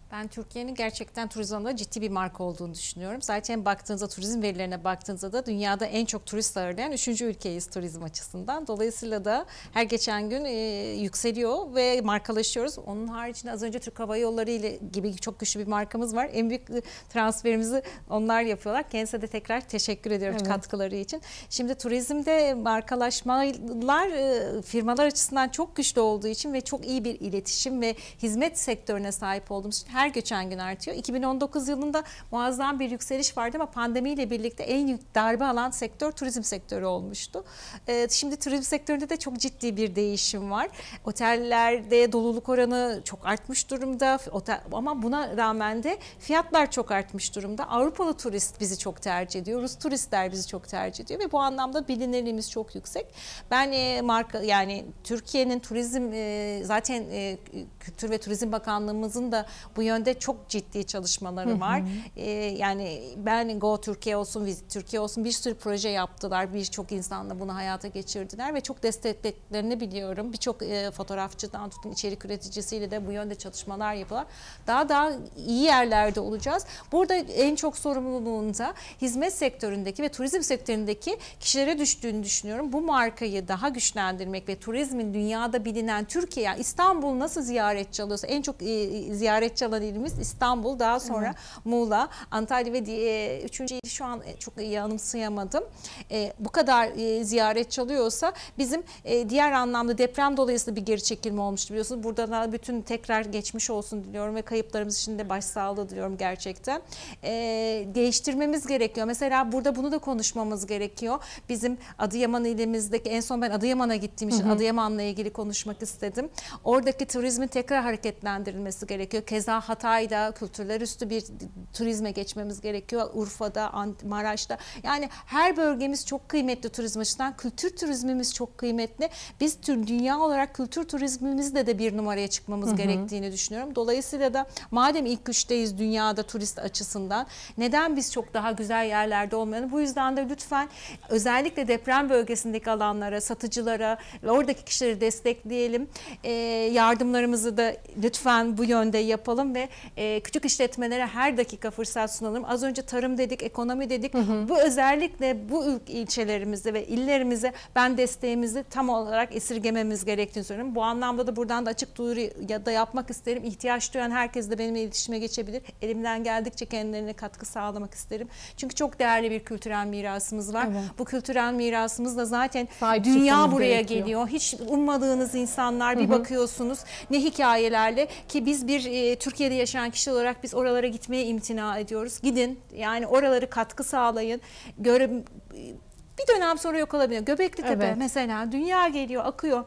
Ben Türkiye'nin gerçekten turizm alanında ciddi bir marka olduğunu düşünüyorum. Zaten baktığınızda, turizm verilerine baktığınızda da dünyada en çok turist ağırlayan üçüncü ülkeyiz turizm açısından. Dolayısıyla da her geçen gün e, yükseliyor ve markalaşıyoruz. Onun haricinde az önce Türk Hava Yolları ile gibi çok güçlü bir markamız var. En büyük transferimizi onlar yapıyorlar. Kendisine de tekrar teşekkür ediyorum, evet, katkıları için. Şimdi turizmde markalaşmalar e, firmalar açısından çok güçlü olduğu için ve çok iyi bir iletişim ve hizmet sektörüne sahip olduğumuz için her geçen gün artıyor. iki bin on dokuz yılında muazzam bir yükseliş vardı ama pandemiyle birlikte en büyük darbe alan sektör turizm sektörü olmuştu. Ee, şimdi turizm sektöründe de çok ciddi bir değişim var. Otellerde doluluk oranı çok artmış durumda. Otel, ama buna rağmen de fiyatlar çok artmış durumda. Avrupalı turist bizi çok tercih ediyor. Rus turistler bizi çok tercih ediyor ve bu anlamda bilinirliğimiz çok yüksek. Ben e, marka yani Türkiye'nin turizm e, zaten e, Kültür ve Turizm Bakanlığımızın da bu yönde çok ciddi çalışmaları, hı hı, var. Ee, yani ben Go Türkiye olsun, Visit Türkiye olsun bir sürü proje yaptılar. Birçok insanla bunu hayata geçirdiler ve çok desteklediklerini biliyorum. Birçok e, fotoğrafçıdan tutun içerik üreticisiyle de bu yönde çalışmalar yapıyorlar. Daha daha iyi yerlerde olacağız. Burada en çok sorumluluğunda hizmet sektöründeki ve turizm sektöründeki kişilere düştüğünü düşünüyorum. Bu markayı daha güçlendirmek ve turizmin dünyada bilinen Türkiye, yani İstanbul nasıl ziyaretçi alıyorsa en çok e, ziyaretçi alan ilimiz İstanbul, daha sonra evet, Muğla, Antalya ve diye, üçüncü ili şu an çok iyi anımsayamadım. E, bu kadar e, ziyaretçi alıyorsa bizim e, diğer anlamda deprem dolayısıyla bir geri çekilme olmuştu biliyorsunuz. Burada da bütün tekrar geçmiş olsun diliyorum ve kayıplarımız için de başsağlığı diliyorum gerçekten. E, değiştirmemiz gerekiyor. Mesela burada bunu da konuşmamız gerekiyor. Bizim Adıyaman ilimizdeki, en son ben Adıyaman'a gittiğim için, hı hı, Adıyaman'la ilgili konuşmak istedim. Oradaki turizmin tekrar hareketlendirilmesi gerekiyor. Keza Hatay'da kültürler üstü bir turizme geçmemiz gerekiyor. Urfa'da, Maraş'ta. Yani her bölgemiz çok kıymetli turizm açısından. Kültür turizmimiz çok kıymetli. Biz tür, dünya olarak kültür turizmimizde de bir numaraya çıkmamız, hı hı, gerektiğini düşünüyorum. Dolayısıyla da madem ilk üçteyiz dünyada turist açısından, neden biz çok daha güzel yerlerde olmayalım? Bu yüzden de lütfen özellikle deprem bölgesindeki alanlara, satıcılara ve oradaki kişileri destekleyelim. E, yardımlarımızı da lütfen bu yönde yapalım ve e, küçük işletmelere her dakika fırsat sunalım. Az önce tarım dedik, ekonomi dedik. Hı hı. Bu özellikle bu ilçelerimize ve illerimize ben desteğimizi tam olarak esirgememiz gerektiğini söylüyorum. Bu anlamda da buradan da açık duyuru ya da yapmak isterim. İhtiyaç duyan herkes de benimle iletişime geçebilir. Elimden geldikçe kendilerine katkı sağlamak isterim. Çünkü çok değerli bir kültürel mirasımız var. Evet. Bu kültürel mirasımızla zaten sahip dünya buraya gerekiyor. Geliyor. Hiç ummadığınız insanlar, hı hı, bir bakıyorsunuz ne hikayelerle ki biz bir e, Türkiye'de yaşayan kişi olarak biz oralara gitmeye imtina ediyoruz. Gidin, yani oraları katkı sağlayın. Göre, bir dönem sonra yok olabilir. Göbekli Tepe, evet, mesela dünya geliyor, akıyor.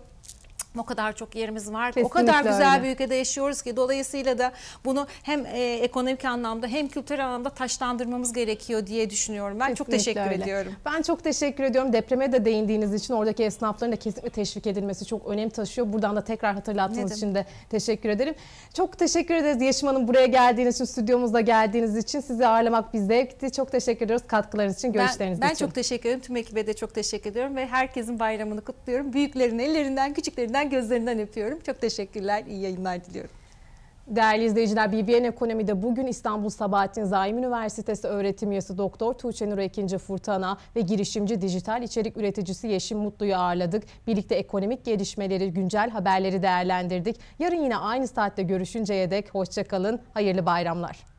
O kadar çok yerimiz var. Kesinlikle o kadar güzel öyle bir ülkede yaşıyoruz ki dolayısıyla da bunu hem e, ekonomik anlamda hem kültürel anlamda taşlandırmamız gerekiyor diye düşünüyorum. Ben kesinlikle çok teşekkür öyle. ediyorum. Ben çok teşekkür ediyorum. Depreme de değindiğiniz için oradaki esnafların da kesinlikle teşvik edilmesi çok önem taşıyor. Buradan da tekrar hatırlattığınız için de teşekkür ederim. Çok teşekkür ederiz Yeşim Hanım, buraya geldiğiniz için, stüdyomuzda geldiğiniz için. Sizi ağırlamak bir zevkti. Çok teşekkür ediyoruz katkılarınız için, görüşleriniz ben, ben için. Ben çok teşekkür ederim. Tüm ekibe de çok teşekkür ediyorum ve herkesin bayramını kutluyorum. Büyüklerin ellerinden, küçüklerinden gözlerinden öpüyorum. Çok teşekkürler. İyi yayınlar diliyorum. Değerli izleyiciler, B B N Ekonomi'de bugün İstanbul Sabahattin Zaim Üniversitesi öğretim üyesi Doktor Tuğçe Nur Ekinci Furtana ve girişimci dijital içerik üreticisi Yeşim Mutlu'yu ağırladık. Birlikte ekonomik gelişmeleri, güncel haberleri değerlendirdik. Yarın yine aynı saatte görüşünceye dek hoşça kalın. Hayırlı bayramlar.